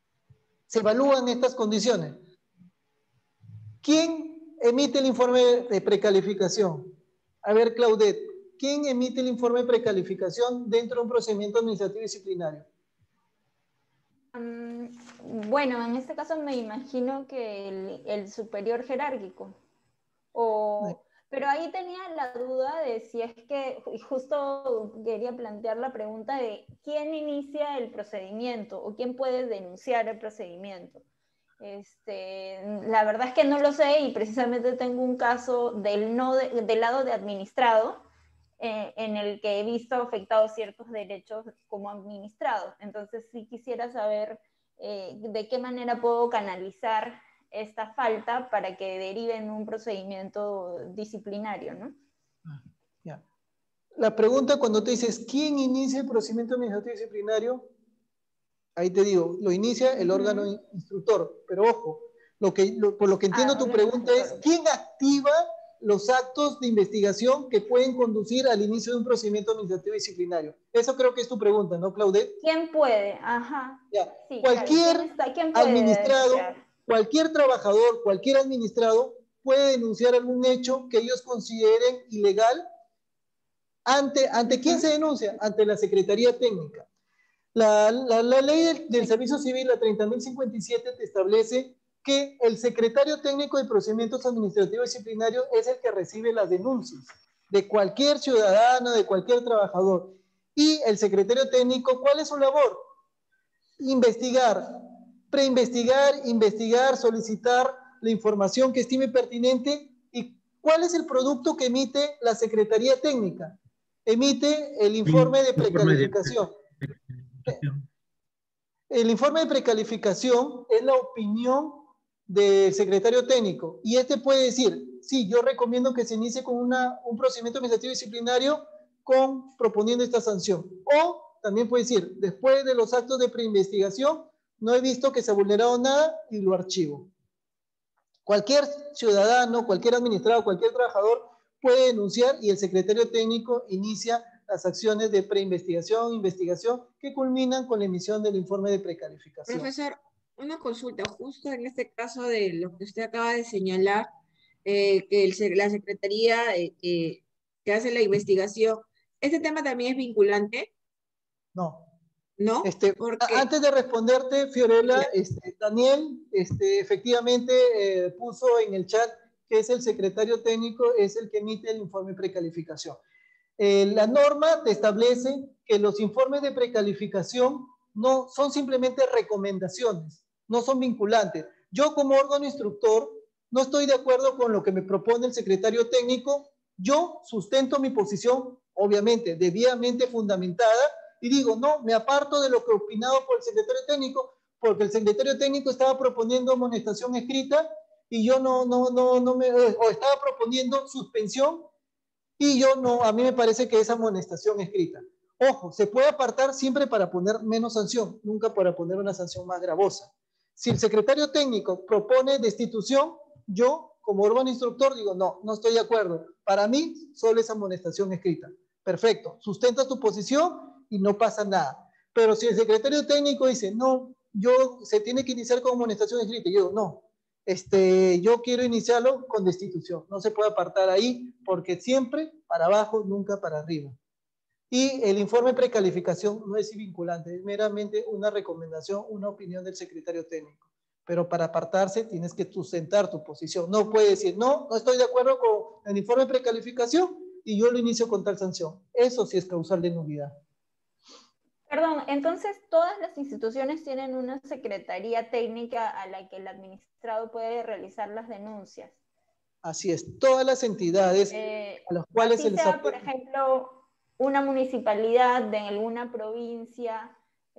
Speaker 1: se evalúan estas condiciones. ¿Quién emite el informe de precalificación? A ver, Claudette, ¿quién emite el informe de precalificación dentro de un procedimiento administrativo disciplinario?
Speaker 5: Bueno, en este caso me imagino que el superior jerárquico. Pero ahí tenía la duda de si es que, y justo quería plantear la pregunta de quién inicia el procedimiento o quién puede denunciar el procedimiento. La verdad es que no lo sé y precisamente tengo un caso del lado de administrado, en el que he visto afectados ciertos derechos como administrados. Entonces sí quisiera saber de qué manera puedo canalizar esta falta para que derive en un procedimiento disciplinario, ¿no?
Speaker 1: Ya. La pregunta cuando te dices, ¿quién inicia el procedimiento administrativo disciplinario? Ahí te digo, lo inicia el órgano instructor, pero ojo, por lo que entiendo tu pregunta es, ¿quién activa los actos de investigación que pueden conducir al inicio de un procedimiento administrativo disciplinario? Eso creo que es tu pregunta, ¿no, Claudette?
Speaker 5: ¿Quién puede? Ajá.
Speaker 1: Ya.
Speaker 5: Sí,
Speaker 1: Cualquier
Speaker 5: claro. ¿Quién puede
Speaker 1: administrado,
Speaker 5: denunciar?
Speaker 1: cualquier trabajador, cualquier administrado puede denunciar algún hecho que ellos consideren ilegal. ¿Ante quién se denuncia? Ante la Secretaría Técnica. La ley del Servicio Civil, la 30.057, te establece que el secretario técnico de procedimientos administrativos disciplinarios es el que recibe las denuncias de cualquier ciudadano, de cualquier trabajador. Y el secretario técnico, ¿cuál es su labor? Investigar, preinvestigar, investigar, solicitar la información que estime pertinente. ¿Y cuál es el producto que emite la Secretaría Técnica? Emite el informe de precalificación. El informe de precalificación es la opinión del secretario técnico y este puede decir, sí, yo recomiendo que se inicie con un procedimiento administrativo disciplinario proponiendo esta sanción. O también puede decir, después de los actos de preinvestigación, no he visto que se ha vulnerado nada y lo archivo. Cualquier ciudadano, cualquier administrado, cualquier trabajador puede denunciar y el secretario técnico inicia las acciones de preinvestigación, investigación, que culminan con la emisión del informe de precalificación.
Speaker 2: Profesor, una consulta, justo en este caso de lo que usted acaba de señalar, que la Secretaría que hace la investigación, ¿este tema también es vinculante?
Speaker 1: No.
Speaker 2: ¿No?
Speaker 1: Antes de responderte, Fiorella, Daniel efectivamente puso en el chat que es el secretario técnico, es el que emite el informe de precalificación. La norma te establece que los informes de precalificación no son simplemente recomendaciones, no son vinculantes. Yo como órgano instructor no estoy de acuerdo con lo que me propone el secretario técnico, yo sustento mi posición, obviamente, debidamente fundamentada, y digo, no, me aparto de lo que opinado por el secretario técnico, porque el secretario técnico estaba proponiendo amonestación escrita y yo o estaba proponiendo suspensión y yo no, a mí me parece que es amonestación escrita. Ojo, se puede apartar siempre para poner menos sanción, nunca para poner una sanción más gravosa. Si el secretario técnico propone destitución, yo como órgano instructor digo, no, no estoy de acuerdo. Para mí solo es amonestación escrita. Perfecto, sustentas tu posición y no pasa nada. Pero si el secretario técnico dice, no, se tiene que iniciar con amonestación escrita, yo digo, no, yo quiero iniciarlo con destitución. No se puede apartar ahí porque siempre para abajo, nunca para arriba. Y el informe de precalificación no es vinculante, es meramente una recomendación, una opinión del secretario técnico. Pero para apartarse tienes que sustentar tu posición. No puedes decir, no, no estoy de acuerdo con el informe de precalificación y yo lo inicio con tal sanción. Eso sí es causal de nulidad.
Speaker 5: Perdón, entonces todas las instituciones tienen una secretaría técnica a la que el administrado puede realizar las denuncias.
Speaker 1: Así es, todas las entidades a las cuales
Speaker 5: así sea, por ejemplo, una municipalidad de alguna provincia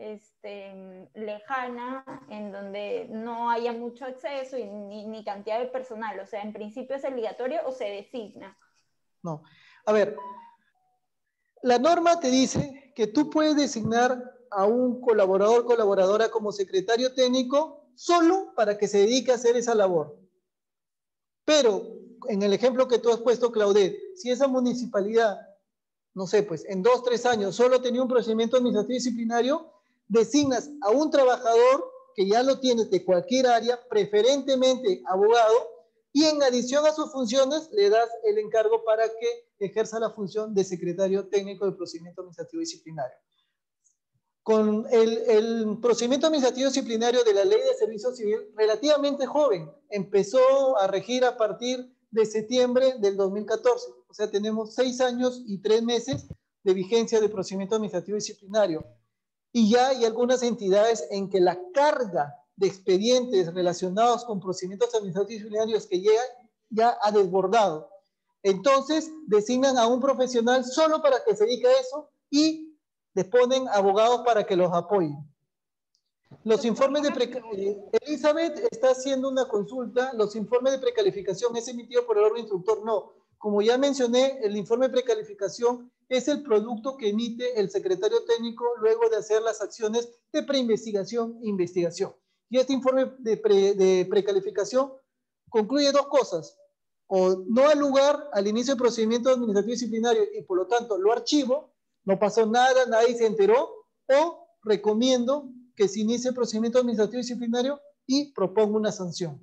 Speaker 5: lejana, en donde no haya mucho acceso y ni cantidad de personal. O sea, en principio es obligatorio o se designa.
Speaker 1: No, a ver, la norma te dice que tú puedes designar a un colaborador, colaboradora como secretario técnico solo para que se dedique a hacer esa labor. Pero, en el ejemplo que tú has puesto, Claudette, si esa municipalidad, no sé, pues en 2 o 3 años solo tenía un procedimiento administrativo disciplinario, designas a un trabajador que ya lo tienes de cualquier área, preferentemente abogado, y en adición a sus funciones le das el encargo para que ejerza la función de secretario técnico del procedimiento administrativo disciplinario. Con el procedimiento administrativo disciplinario de la Ley de Servicio Civil, relativamente joven, empezó a regir a partir de septiembre del 2014. O sea, tenemos 6 años y 3 meses de vigencia del procedimiento administrativo disciplinario. Y ya hay algunas entidades en que la carga de expedientes relacionados con procedimientos administrativos disciplinarios que llegan ya ha desbordado. Entonces, designan a un profesional solo para que se dedique a eso y les ponen abogados para que los apoyen. Los informes de Elizabeth está haciendo una consulta. Los informes de precalificación es emitido por el órgano instructor. No, como ya mencioné, el informe de precalificación es el producto que emite el secretario técnico luego de hacer las acciones de preinvestigación e investigación. Y este informe de precalificación concluye dos cosas: o no da lugar al inicio del procedimiento administrativo disciplinario y por lo tanto lo archivo, no pasó nada, nadie se enteró, o recomiendo que se inicie el procedimiento administrativo disciplinario y propongo una sanción.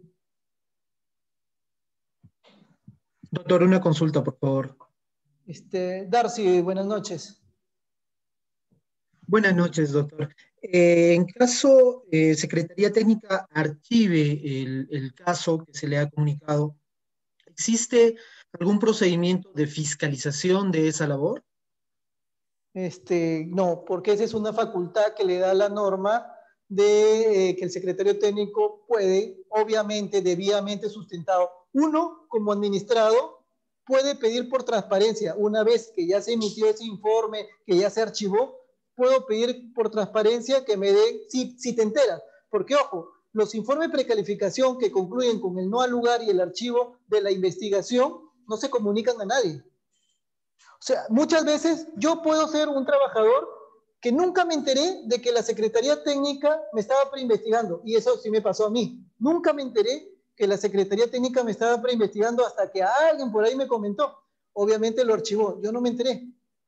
Speaker 6: Doctor, una consulta, por favor.
Speaker 1: Darcy, buenas noches.
Speaker 6: Buenas noches, doctor. En caso Secretaría Técnica archive el caso que se le ha comunicado, ¿existe algún procedimiento de fiscalización de esa labor?
Speaker 1: No, porque esa es una facultad que le da la norma de que el secretario técnico puede, obviamente, debidamente sustentado. Uno, como administrado, puede pedir por transparencia. Una vez que ya se emitió ese informe, que ya se archivó, puedo pedir por transparencia que me den, si te enteras. Porque, ojo, los informes de precalificación que concluyen con el no al lugar y el archivo de la investigación no se comunican a nadie. O sea, muchas veces yo puedo ser un trabajador que nunca me enteré de que la Secretaría Técnica me estaba preinvestigando, y eso sí me pasó a mí. Nunca me enteré que la Secretaría Técnica me estaba preinvestigando hasta que alguien por ahí me comentó. Obviamente lo archivó, yo no me enteré.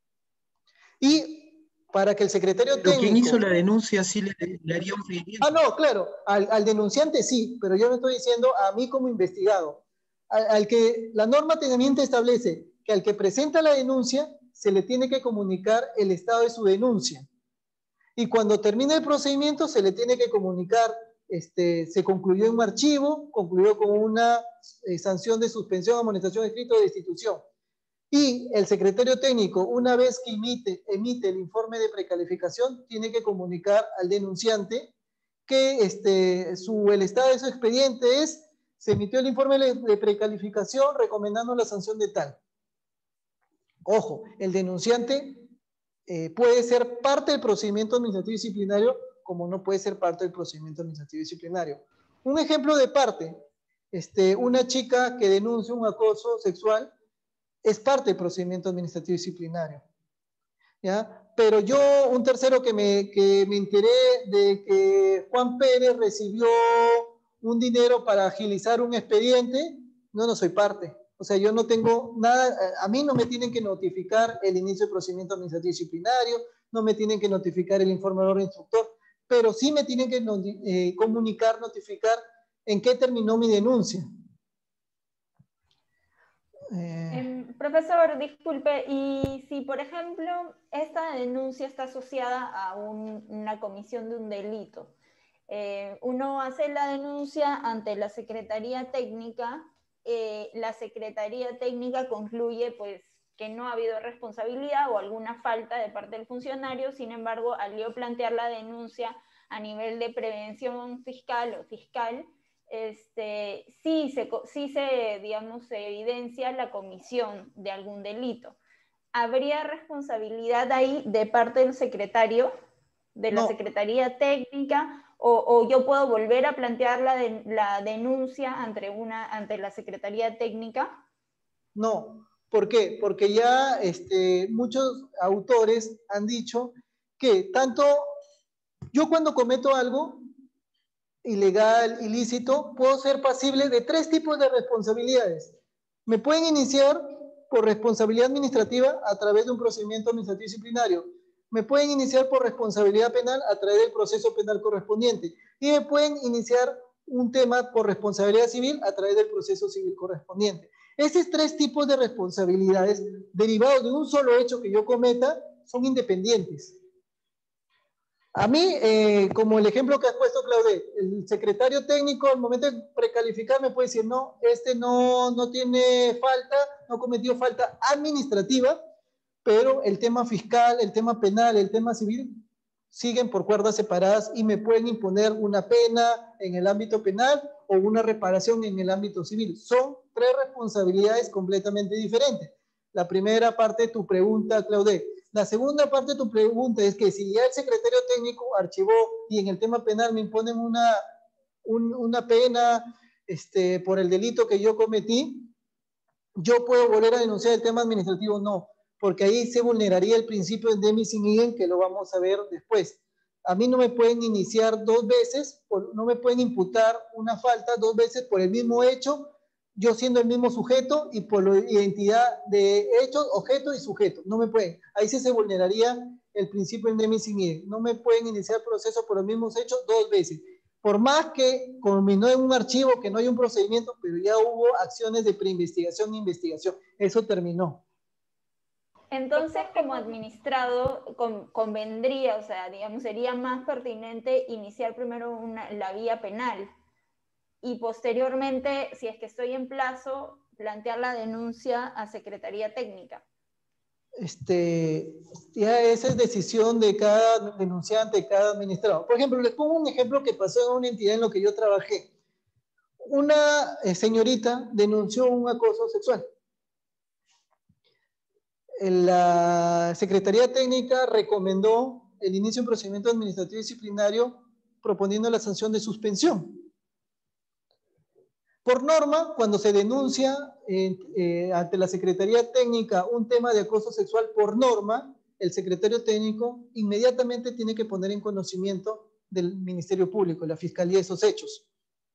Speaker 1: Y para que el secretario técnico...
Speaker 6: ¿Pero quien hizo la denuncia sí le haría un seguimiento?
Speaker 1: Ah, no, claro, al denunciante sí, pero yo no estoy diciendo a mí como investigado. Al que la norma teniente establece que al que presenta la denuncia se le tiene que comunicar el estado de su denuncia. Y cuando termine el procedimiento se le tiene que comunicar, se concluyó en un archivo, concluyó con una sanción de suspensión, amonestación, escrito de destitución. Y el secretario técnico, una vez que emite el informe de precalificación, tiene que comunicar al denunciante que el estado de su expediente es: se emitió el informe de precalificación recomendando la sanción de tal. Ojo, el denunciante puede ser parte del procedimiento administrativo disciplinario, como no puede ser parte del procedimiento administrativo disciplinario. Un ejemplo de parte: una chica que denuncia un acoso sexual es parte del procedimiento administrativo disciplinario, ¿ya? Pero yo, un tercero que me enteré de que Juan Pérez recibió un dinero para agilizar un expediente, no soy parte. O sea, yo no tengo nada, a mí no me tienen que notificar el inicio del procedimiento administrativo disciplinario, no me tienen que notificar el informe del órgano instructor, pero sí me tienen que notificar en qué terminó mi denuncia.
Speaker 5: Profesor, disculpe, y si por ejemplo esta denuncia está asociada a una comisión de un delito, uno hace la denuncia ante la Secretaría Técnica, la Secretaría Técnica concluye pues que no ha habido responsabilidad o alguna falta de parte del funcionario, sin embargo, al yo plantear la denuncia a nivel de prevención fiscal o fiscal, sí se, digamos, se evidencia la comisión de algún delito. ¿Habría responsabilidad ahí de parte del secretario, de la Secretaría Técnica, o yo puedo volver a plantear la denuncia ante la Secretaría Técnica?
Speaker 1: No. ¿Por qué? Porque ya muchos autores han dicho que tanto yo cuando cometo algo ilegal, ilícito, puedo ser pasible de 3 tipos de responsabilidades. Me pueden iniciar por responsabilidad administrativa a través de un procedimiento administrativo disciplinario. Me pueden iniciar por responsabilidad penal a través del proceso penal correspondiente. Y me pueden iniciar un tema por responsabilidad civil a través del proceso civil correspondiente. Esos 3 tipos de responsabilidades derivados de un solo hecho que yo cometa son independientes. A mí, como el ejemplo que has puesto, Claudia, el secretario técnico al momento de precalificar me puede decir: no, no tiene falta, no cometió falta administrativa, pero el tema fiscal, el tema penal, el tema civil siguen por cuerdas separadas y me pueden imponer una pena en el ámbito penal o una reparación en el ámbito civil. Son tres responsabilidades completamente diferentes. La primera parte de tu pregunta, Claudette. La segunda parte de tu pregunta es que si ya el secretario técnico archivó y en el tema penal me imponen una pena por el delito que yo cometí, ¿yo puedo volver a denunciar el tema administrativo? No, porque ahí se vulneraría el principio de indemnis in idem, que lo vamos a ver después. A mí no me pueden iniciar dos veces, no me pueden imputar una falta dos veces por el mismo hecho, yo siendo el mismo sujeto y por la identidad de hechos, objeto y sujeto. No me pueden. Ahí sí se vulneraría el principio de indemnis in idem. No me pueden iniciar proceso por los mismos hechos dos veces. Por más que culminó en un archivo, que no hay un procedimiento, pero ya hubo acciones de preinvestigación e investigación. Eso terminó.
Speaker 5: Entonces, como administrado, convendría, o sea, digamos, sería más pertinente iniciar primero la vía penal y posteriormente, si es que estoy en plazo, plantear la denuncia a Secretaría Técnica.
Speaker 1: Ya esa es decisión de cada denunciante, cada administrador. Por ejemplo, les pongo un ejemplo que pasó en una entidad en la que yo trabajé. Una señorita denunció un acoso sexual. La Secretaría Técnica recomendó el inicio de un procedimiento administrativo disciplinario proponiendo la sanción de suspensión. Por norma, cuando se denuncia ante la Secretaría Técnica un tema de acoso sexual, por norma, el secretario técnico inmediatamente tiene que poner en conocimiento del Ministerio Público, la Fiscalía, esos hechos.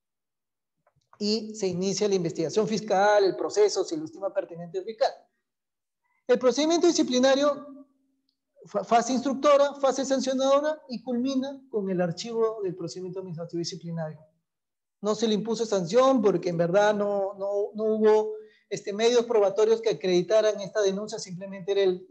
Speaker 1: Y se inicia la investigación fiscal, el proceso, si lo estima pertinente el fiscal. El procedimiento disciplinario, fase instructora, fase sancionadora y culmina con el archivo del procedimiento administrativo disciplinario. No se le impuso sanción porque en verdad no hubo medios probatorios que acreditaran esta denuncia, simplemente eran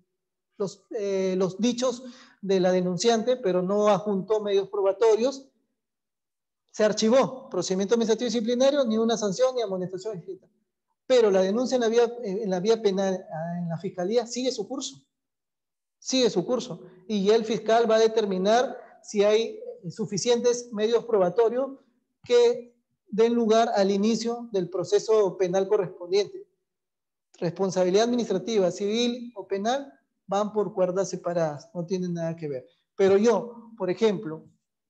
Speaker 1: los dichos de la denunciante, pero no adjuntó medios probatorios. Se archivó procedimiento administrativo disciplinario, ni una sanción ni amonestación escrita. Pero la denuncia en la vía penal, en la fiscalía, sigue su curso. Sigue su curso. Y ya el fiscal va a determinar si hay suficientes medios probatorios que den lugar al inicio del proceso penal correspondiente. Responsabilidad administrativa, civil o penal van por cuerdas separadas, no tienen nada que ver. Pero yo, por ejemplo,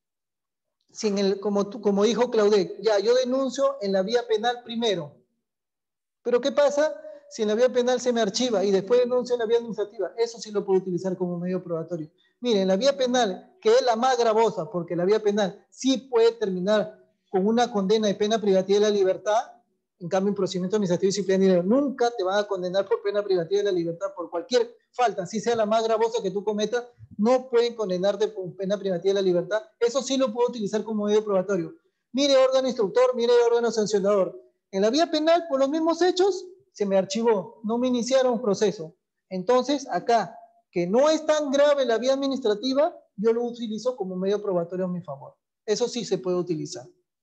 Speaker 1: si como dijo Claudette, ya yo denuncio en la vía penal primero. Pero ¿qué pasa si en la vía penal se me archiva y después denuncio en la vía administrativa? Eso sí lo puedo utilizar como medio probatorio. Miren, la vía penal, que es la más gravosa, porque la vía penal sí puede terminar con una condena de pena privativa de la libertad, en cambio, un procedimiento administrativo disciplinario nunca te van a condenar por pena privativa de la libertad por cualquier falta, así sea la más gravosa que tú cometas, no pueden condenarte por pena privativa de la libertad. Eso sí lo puedo utilizar como medio probatorio. Mire órgano instructor, mire órgano sancionador. En la vía penal, por los mismos hechos, se me archivó, no me iniciaron un proceso. Entonces, acá, que no es tan grave la vía administrativa, yo lo utilizo como medio probatorio a mi favor. Eso sí se puede utilizar.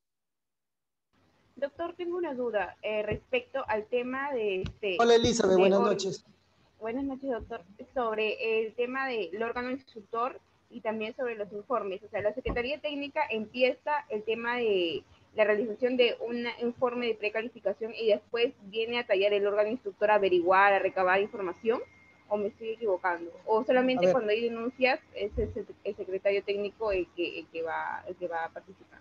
Speaker 7: Doctor, tengo una duda respecto al tema de
Speaker 1: Hola Elizabeth, buenas noches.
Speaker 7: Buenas noches, doctor. Sobre el tema del órgano instructor y también sobre los informes. O sea, la Secretaría Técnica empieza el tema de la realización de un informe de precalificación y después viene a tallar el órgano instructor a averiguar, a recabar información, ¿o me estoy equivocando? ¿O solamente cuando hay denuncias es el secretario técnico el que va a participar?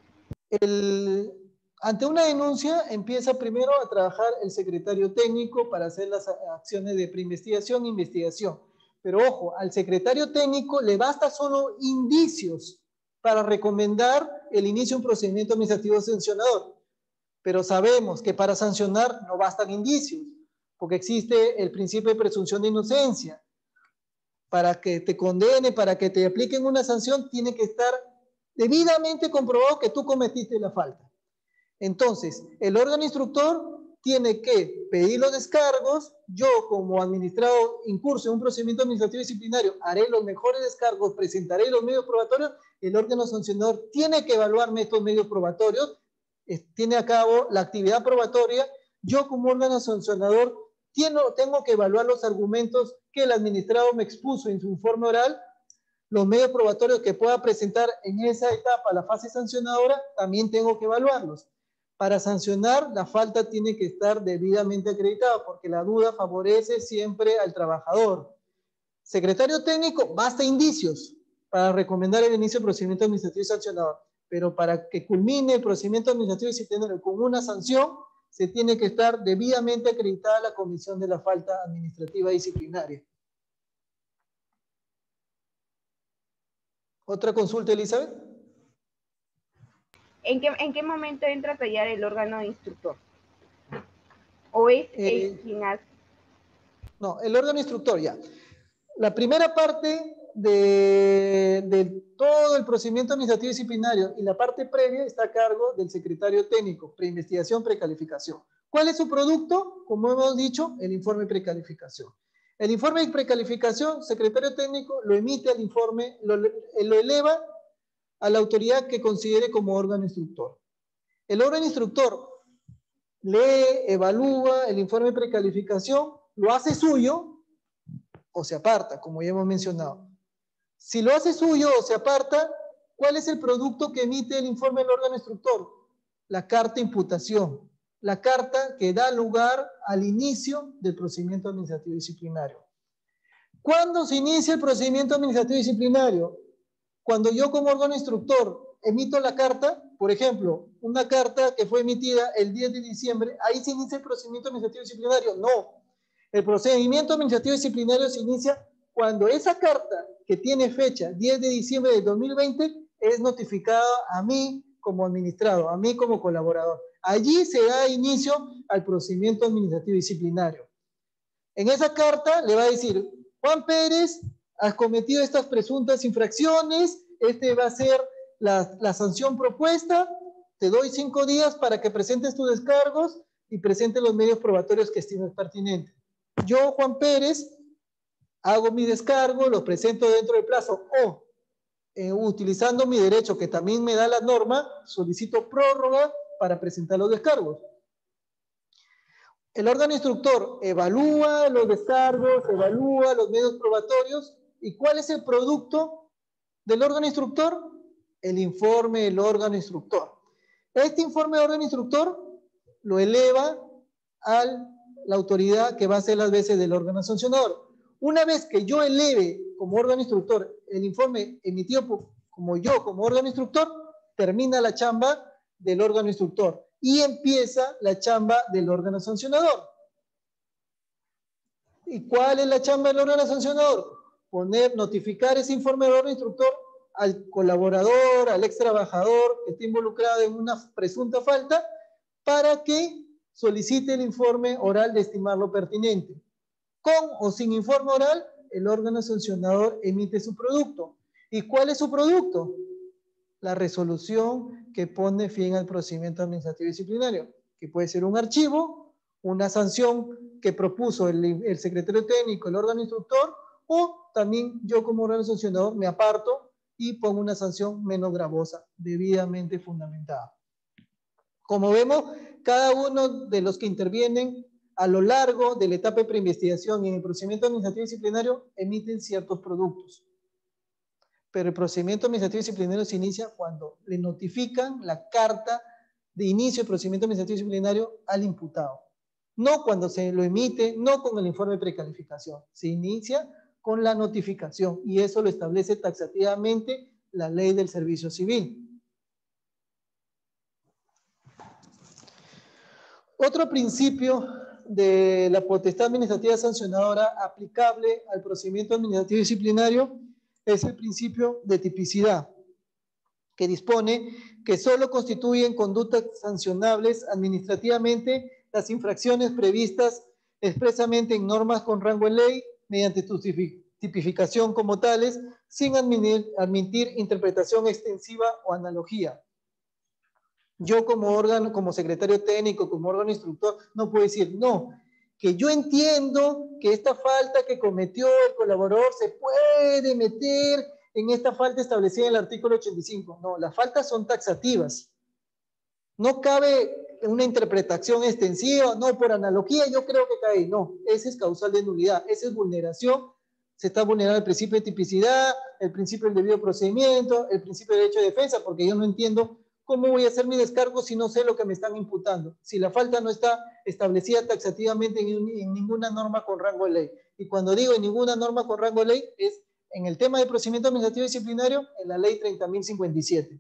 Speaker 1: Ante una denuncia empieza primero a trabajar el secretario técnico para hacer las acciones de preinvestigación e investigación. Pero ojo, al secretario técnico le basta solo indicios para recomendar el inicio de un procedimiento administrativo sancionador. Pero sabemos que para sancionar no bastan indicios, porque existe el principio de presunción de inocencia. Para que te condene, para que te apliquen una sanción, tiene que estar debidamente comprobado que tú cometiste la falta. Entonces, el órgano instructor tiene que pedir los descargos. Yo, como administrado incurso en un procedimiento administrativo disciplinario, haré los mejores descargos, presentaré los medios probatorios. El órgano sancionador tiene que evaluarme estos medios probatorios, tiene a cabo la actividad probatoria. Yo, como órgano sancionador, tengo que evaluar los argumentos que el administrado me expuso en su informe oral. Los medios probatorios que pueda presentar en esa etapa, la fase sancionadora, también tengo que evaluarlos. Para sancionar, la falta tiene que estar debidamente acreditada, porque la duda favorece siempre al trabajador. Secretario técnico, basta indicios para recomendar el inicio del procedimiento administrativo y sancionador, pero para que culmine el procedimiento administrativo disciplinario con una sanción, se tiene que estar debidamente acreditada la comisión de la falta administrativa disciplinaria. ¿Otra consulta, Elizabeth?
Speaker 7: ¿En qué momento entra a tallar el órgano instructor? ¿O es quien hace?
Speaker 1: No, el órgano instructor ya. La primera parte de todo el procedimiento administrativo disciplinario y la parte previa está a cargo del secretario técnico, preinvestigación, precalificación. ¿Cuál es su producto? Como hemos dicho, el informe de precalificación. El informe de precalificación, secretario técnico lo emite al informe, lo eleva a la autoridad que considere como órgano instructor. El órgano instructor lee, evalúa el informe de precalificación, lo hace suyo o se aparta, como ya hemos mencionado. Si lo hace suyo o se aparta, ¿cuál es el producto que emite el informe del órgano instructor? La carta de imputación, la carta que da lugar al inicio del procedimiento administrativo disciplinario. ¿Cuándo se inicia el procedimiento administrativo disciplinario? Cuando yo como órgano instructor emito la carta, por ejemplo, una carta que fue emitida el 10 de diciembre, ¿ahí se inicia el procedimiento administrativo disciplinario? No. El procedimiento administrativo disciplinario se inicia cuando esa carta que tiene fecha 10 de diciembre de 2020 es notificada a mí como administrado, a mí como colaborador. Allí se da inicio al procedimiento administrativo disciplinario. En esa carta le va a decir, Juan Pérez, has cometido estas presuntas infracciones, este va a ser la sanción propuesta, te doy 5 días para que presentes tus descargos y presentes los medios probatorios que estimes pertinentes. Yo, Juan Pérez, hago mi descargo, lo presento dentro del plazo o, utilizando mi derecho que también me da la norma, solicito prórroga para presentar los descargos. El órgano instructor evalúa los descargos, evalúa los medios probatorios. ¿Y cuál es el producto del órgano instructor? El informe del órgano instructor. Este informe del órgano instructor lo eleva a la autoridad que va a ser las veces del órgano sancionador. Una vez que yo eleve como órgano instructor el informe emitido como yo, como órgano instructor, termina la chamba del órgano instructor y empieza la chamba del órgano sancionador. ¿Y cuál es la chamba del órgano sancionador? Notificar ese informe del órgano instructor al colaborador, al ex trabajador que esté involucrado en una presunta falta para que solicite el informe oral de estimarlo pertinente. Con o sin informe oral, el órgano sancionador emite su producto. ¿Y cuál es su producto? La resolución que pone fin al procedimiento administrativo disciplinario, que puede ser un archivo, una sanción que propuso el secretario técnico, el órgano instructor, o también yo como órgano sancionador me aparto y pongo una sanción menos gravosa, debidamente fundamentada. Como vemos, cada uno de los que intervienen a lo largo de la etapa de preinvestigación y en el procedimiento administrativo disciplinario emiten ciertos productos. Pero el procedimiento administrativo disciplinario se inicia cuando le notifican la carta de inicio del procedimiento administrativo disciplinario al imputado. No cuando se lo emite, no con el informe de precalificación. Se inicia con la notificación y eso lo establece taxativamente la ley del servicio civil. Otro principio de la potestad administrativa sancionadora aplicable al procedimiento administrativo disciplinario es el principio de tipicidad, que dispone que solo constituyen conductas sancionables administrativamente las infracciones previstas expresamente en normas con rango de ley mediante su tipificación como tales, sin admitir interpretación extensiva o analogía. Yo como órgano, como secretario técnico, como órgano instructor, no puedo decir, no, que yo entiendo que esta falta que cometió el colaborador se puede meter en esta falta establecida en el artículo 85. No, las faltas son taxativas. No cabe una interpretación extensiva, no, por analogía yo creo que cae. No, ese es causal de nulidad, esa es vulneración. Se está vulnerando el principio de tipicidad, el principio del debido procedimiento, el principio de derecho de defensa, porque yo no entiendo ¿cómo voy a hacer mi descargo si no sé lo que me están imputando? Si la falta no está establecida taxativamente en ninguna norma con rango de ley. Y cuando digo en ninguna norma con rango de ley, es en el tema de procedimiento administrativo disciplinario, en la ley 30.057.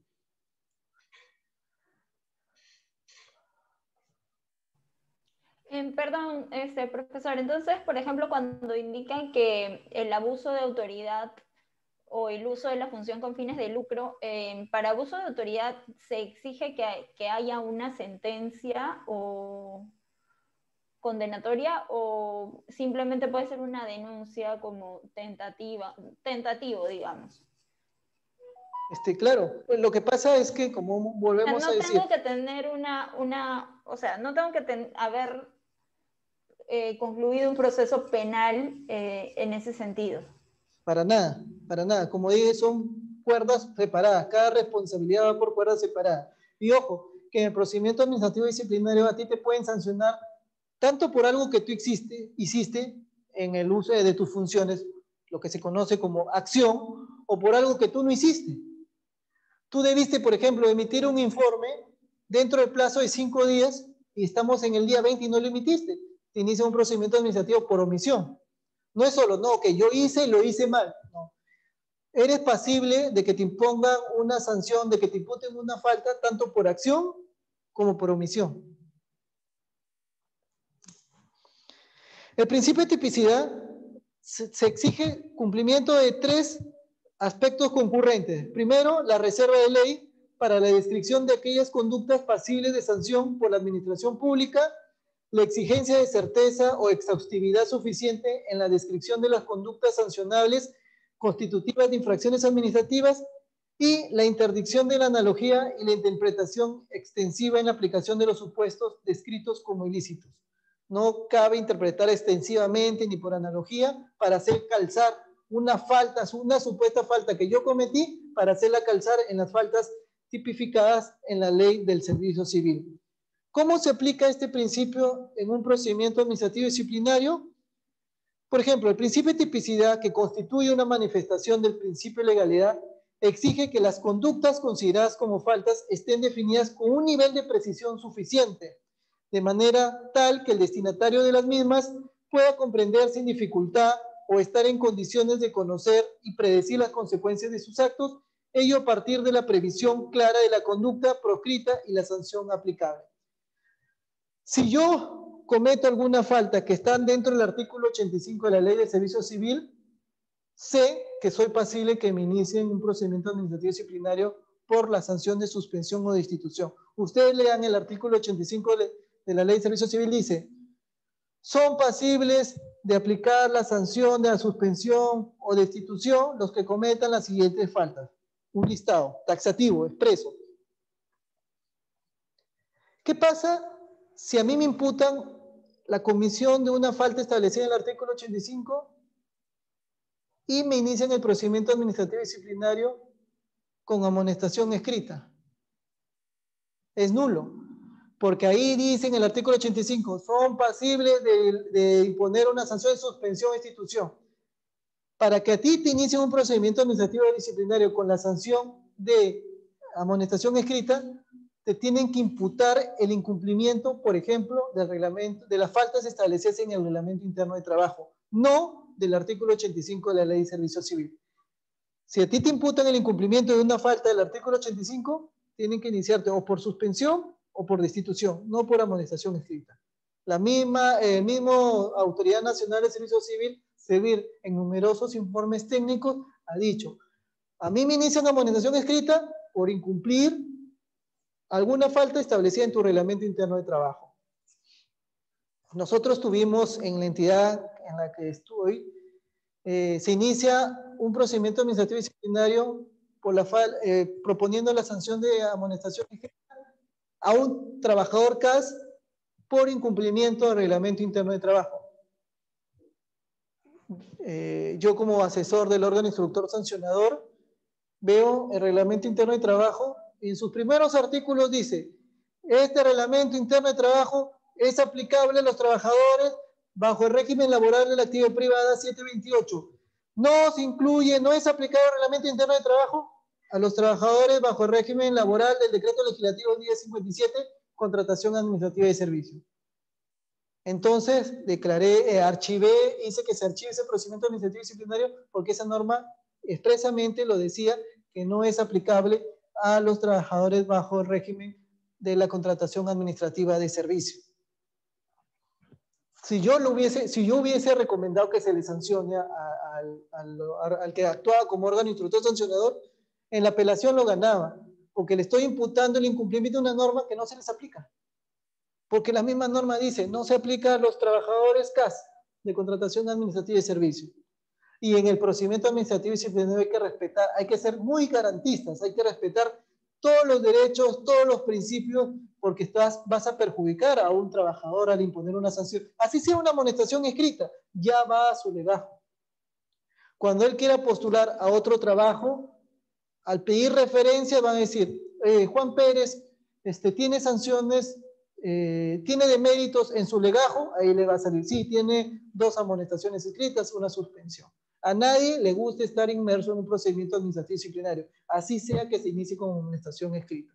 Speaker 5: Perdón, profesor, entonces, por ejemplo, cuando indican que el abuso de autoridad o el uso de la función con fines de lucro, para abuso de autoridad se exige que haya una sentencia o condenatoria, o simplemente puede ser una denuncia como tentativo, digamos.
Speaker 1: Claro, pues lo que pasa es que, como volvemos a decir...
Speaker 5: No tengo que tener o sea, no tengo que haber concluido un proceso penal en ese sentido.
Speaker 1: Para nada, para nada. Como dije, son cuerdas separadas. Cada responsabilidad va por cuerdas separadas. Y ojo, que en el procedimiento administrativo disciplinario a ti te pueden sancionar tanto por algo que tú hiciste en el uso de tus funciones, lo que se conoce como acción, o por algo que tú no hiciste. Tú debiste, por ejemplo, emitir un informe dentro del plazo de 5 días y estamos en el día 20 y no lo emitiste. Te inicia un procedimiento administrativo por omisión. No es solo, no, que yo hice y lo hice mal. No. Eres pasible de que te impongan una sanción, de que te imputen una falta, tanto por acción como por omisión. El principio de tipicidad se exige cumplimiento de 3 aspectos concurrentes. Primero, la reserva de ley para la descripción de aquellas conductas pasibles de sanción por la administración pública, la exigencia de certeza o exhaustividad suficiente en la descripción de las conductas sancionables constitutivas de infracciones administrativas y la interdicción de la analogía y la interpretación extensiva en la aplicación de los supuestos descritos como ilícitos. No cabe interpretar extensivamente ni por analogía para hacer calzar una falta, una supuesta falta que yo cometí, para hacerla calzar en las faltas tipificadas en la ley del servicio civil. ¿Cómo se aplica este principio en un procedimiento administrativo disciplinario? Por ejemplo, el principio de tipicidad, que constituye una manifestación del principio de legalidad, exige que las conductas consideradas como faltas estén definidas con un nivel de precisión suficiente, de manera tal que el destinatario de las mismas pueda comprender sin dificultad o estar en condiciones de conocer y predecir las consecuencias de sus actos, ello a partir de la previsión clara de la conducta proscrita y la sanción aplicable. Si yo cometo alguna falta que está dentro del artículo 85 de la Ley de Servicio Civil, sé que soy pasible que me inicien un procedimiento administrativo disciplinario por la sanción de suspensión o destitución. Ustedes lean el artículo 85 de la Ley de Servicio Civil, dice: son pasibles de aplicar la sanción de la suspensión o destitución los que cometan las siguientes faltas. Un listado taxativo, expreso. ¿Qué pasa si a mí me imputan la comisión de una falta establecida en el artículo 85 y me inician el procedimiento administrativo disciplinario con amonestación escrita? Es nulo, porque ahí dice en el artículo 85, son pasibles de imponer una sanción de suspensión o destitución. Para que a ti te inicien un procedimiento administrativo disciplinario con la sanción de amonestación escrita, te tienen que imputar el incumplimiento, por ejemplo, del reglamento, de las faltas establecidas en el reglamento interno de trabajo, no del artículo 85 de la Ley de Servicio Civil. Si a ti te imputan el incumplimiento de una falta del artículo 85, tienen que iniciarte o por suspensión o por destitución, no por amonestación escrita. El mismo Autoridad Nacional de Servicio Civil, CEBIR, en numerosos informes técnicos, ha dicho: a mí me inician amonestación escrita por incumplir alguna falta establecida en tu reglamento interno de trabajo. Nosotros tuvimos en la entidad en la que estoy, se inicia un procedimiento administrativo disciplinario por proponiendo la sanción de amonestación a un trabajador CAS por incumplimiento del reglamento interno de trabajo. Yo, como asesor del órgano instructor sancionador, veo el reglamento interno de trabajo y en sus primeros artículos dice: este reglamento interno de trabajo es aplicable a los trabajadores bajo el régimen laboral de la actividad privada 728. No se incluye, no es aplicable al reglamento interno de trabajo a los trabajadores bajo el régimen laboral del decreto legislativo 1057, contratación administrativa de servicio. Entonces, archivé, hice que se archive ese procedimiento administrativo disciplinario porque esa norma expresamente lo decía que no es aplicable a los trabajadores bajo el régimen de la contratación administrativa de servicio. Si yo hubiese recomendado que se le sancione al que actuaba como órgano instructor sancionador, en la apelación lo ganaba, porque le estoy imputando el incumplimiento de una norma que no se les aplica. Porque la misma norma dice, no se aplica a los trabajadores CAS, de contratación administrativa de servicio. Y en el procedimiento administrativo disciplinario hay que respetar, hay que ser muy garantistas, hay que respetar todos los derechos, todos los principios, porque vas a perjudicar a un trabajador al imponer una sanción. Así sea una amonestación escrita, ya va a su legajo. Cuando él quiera postular a otro trabajo, al pedir referencia van a decir, Juan Pérez tiene sanciones, tiene deméritos en su legajo, ahí le va a salir, sí, tiene 2 amonestaciones escritas, una suspensión. A nadie le gusta estar inmerso en un procedimiento administrativo disciplinario, así sea que se inicie con amonestación escrita.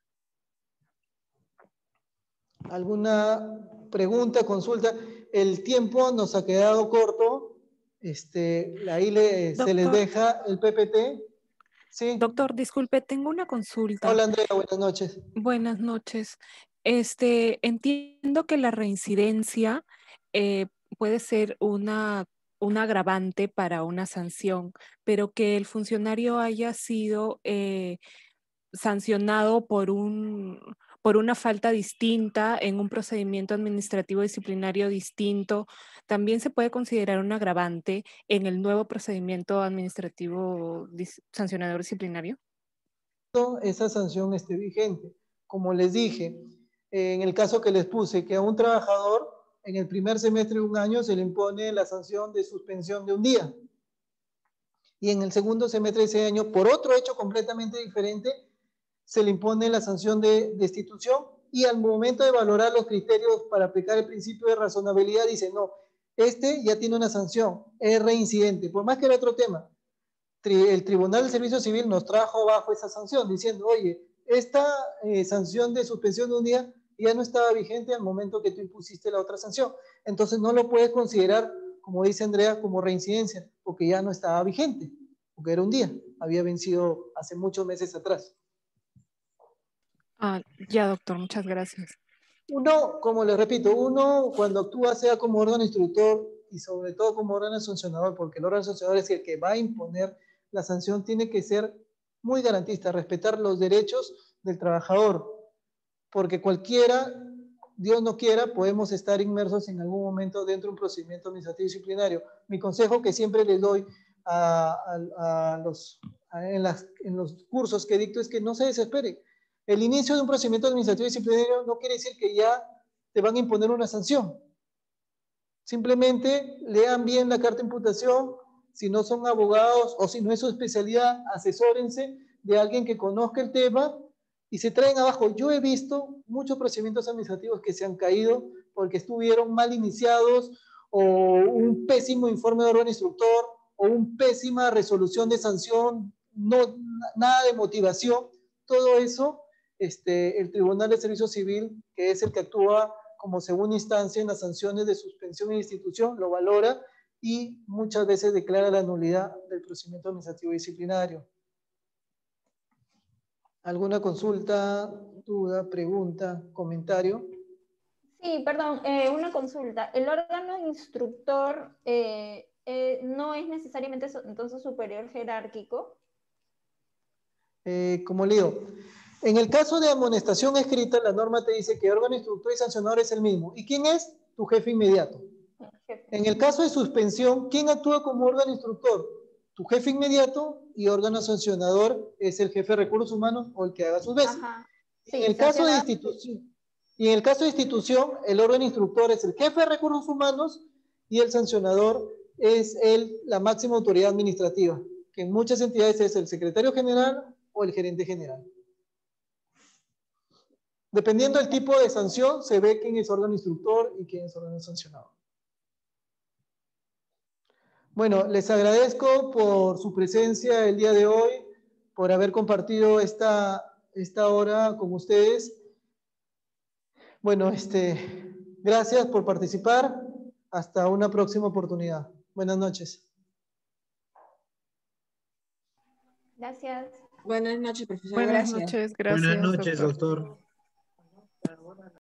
Speaker 1: ¿Alguna pregunta, consulta? El tiempo nos ha quedado corto, ahí se les deja el PPT. Sí.
Speaker 3: Doctor, disculpe, tengo una consulta.
Speaker 1: Hola Andrea, buenas noches.
Speaker 3: Buenas noches. Entiendo que la reincidencia puede ser una agravante para una sanción, pero que el funcionario haya sido sancionado por una falta distinta en un procedimiento administrativo disciplinario distinto, ¿también se puede considerar un agravante en el nuevo procedimiento administrativo sancionador disciplinario?
Speaker 1: Esa sanción esté vigente. Como les dije, en el caso que les puse, que a un trabajador en el primer semestre de un año se le impone la sanción de suspensión de un día. Y en el segundo semestre de ese año, por otro hecho completamente diferente, se le impone la sanción de destitución, y al momento de valorar los criterios para aplicar el principio de razonabilidad, dice, no, ya tiene una sanción, es reincidente, por más que era otro tema. El Tribunal del Servicio Civil nos trajo bajo esa sanción, diciendo, oye, esta sanción de suspensión de un día ya no estaba vigente al momento que tú impusiste la otra sanción. Entonces no lo puedes considerar, como dice Andrea, como reincidencia, porque ya no estaba vigente, porque era un día, había vencido hace muchos meses atrás.
Speaker 3: Ya, doctor, muchas gracias.
Speaker 1: Uno, como les repito, cuando actúa sea como órgano instructor y sobre todo como órgano sancionador, porque el órgano sancionador es el que va a imponer la sanción, tiene que ser muy garantista, respetar los derechos del trabajador, porque cualquiera, Dios no quiera, podemos estar inmersos en algún momento dentro de un procedimiento administrativo disciplinario. Mi consejo que siempre les doy en los cursos que dicto es que no se desesperen. El inicio de un procedimiento administrativo disciplinario no quiere decir que ya te van a imponer una sanción. Simplemente lean bien la carta de imputación. Si no son abogados o si no es su especialidad, asesórense de alguien que conozca el tema y se traen abajo. Yo he visto muchos procedimientos administrativos que se han caído porque estuvieron mal iniciados, o un pésimo informe de órgano instructor, o una pésima resolución de sanción, nada de motivación. Todo eso, el Tribunal de Servicio Civil, que es el que actúa como segunda instancia en las sanciones de suspensión e institución, lo valora y muchas veces declara la nulidad del procedimiento administrativo disciplinario. ¿Alguna consulta, duda, pregunta, comentario?
Speaker 5: Sí, perdón, una consulta. ¿El órgano instructor no es necesariamente entonces superior jerárquico?
Speaker 1: Como le digo, en el caso de amonestación escrita, la norma te dice que el órgano instructor y sancionador es el mismo. ¿Y quién es? Tu jefe inmediato. En el caso de suspensión, ¿quién actúa como órgano instructor? Tu jefe inmediato, y órgano sancionador es el jefe de recursos humanos o el que haga sus veces. Sí, en el caso de institución, y en el caso de institución, el órgano instructor es el jefe de recursos humanos y el sancionador es la máxima autoridad administrativa, que en muchas entidades es el secretario general o el gerente general. Dependiendo del tipo de sanción, se ve quién es órgano instructor y quién es órgano sancionador. Bueno, les agradezco por su presencia el día de hoy. por haber compartido esta hora con ustedes. Bueno, gracias por participar. Hasta una próxima oportunidad. Buenas noches.
Speaker 5: Gracias.
Speaker 2: Buenas noches, profesor.
Speaker 3: Buenas
Speaker 2: Gracias.
Speaker 3: noches,
Speaker 6: Buenas
Speaker 3: gracias,
Speaker 6: noches,
Speaker 3: doctor.
Speaker 6: doctor.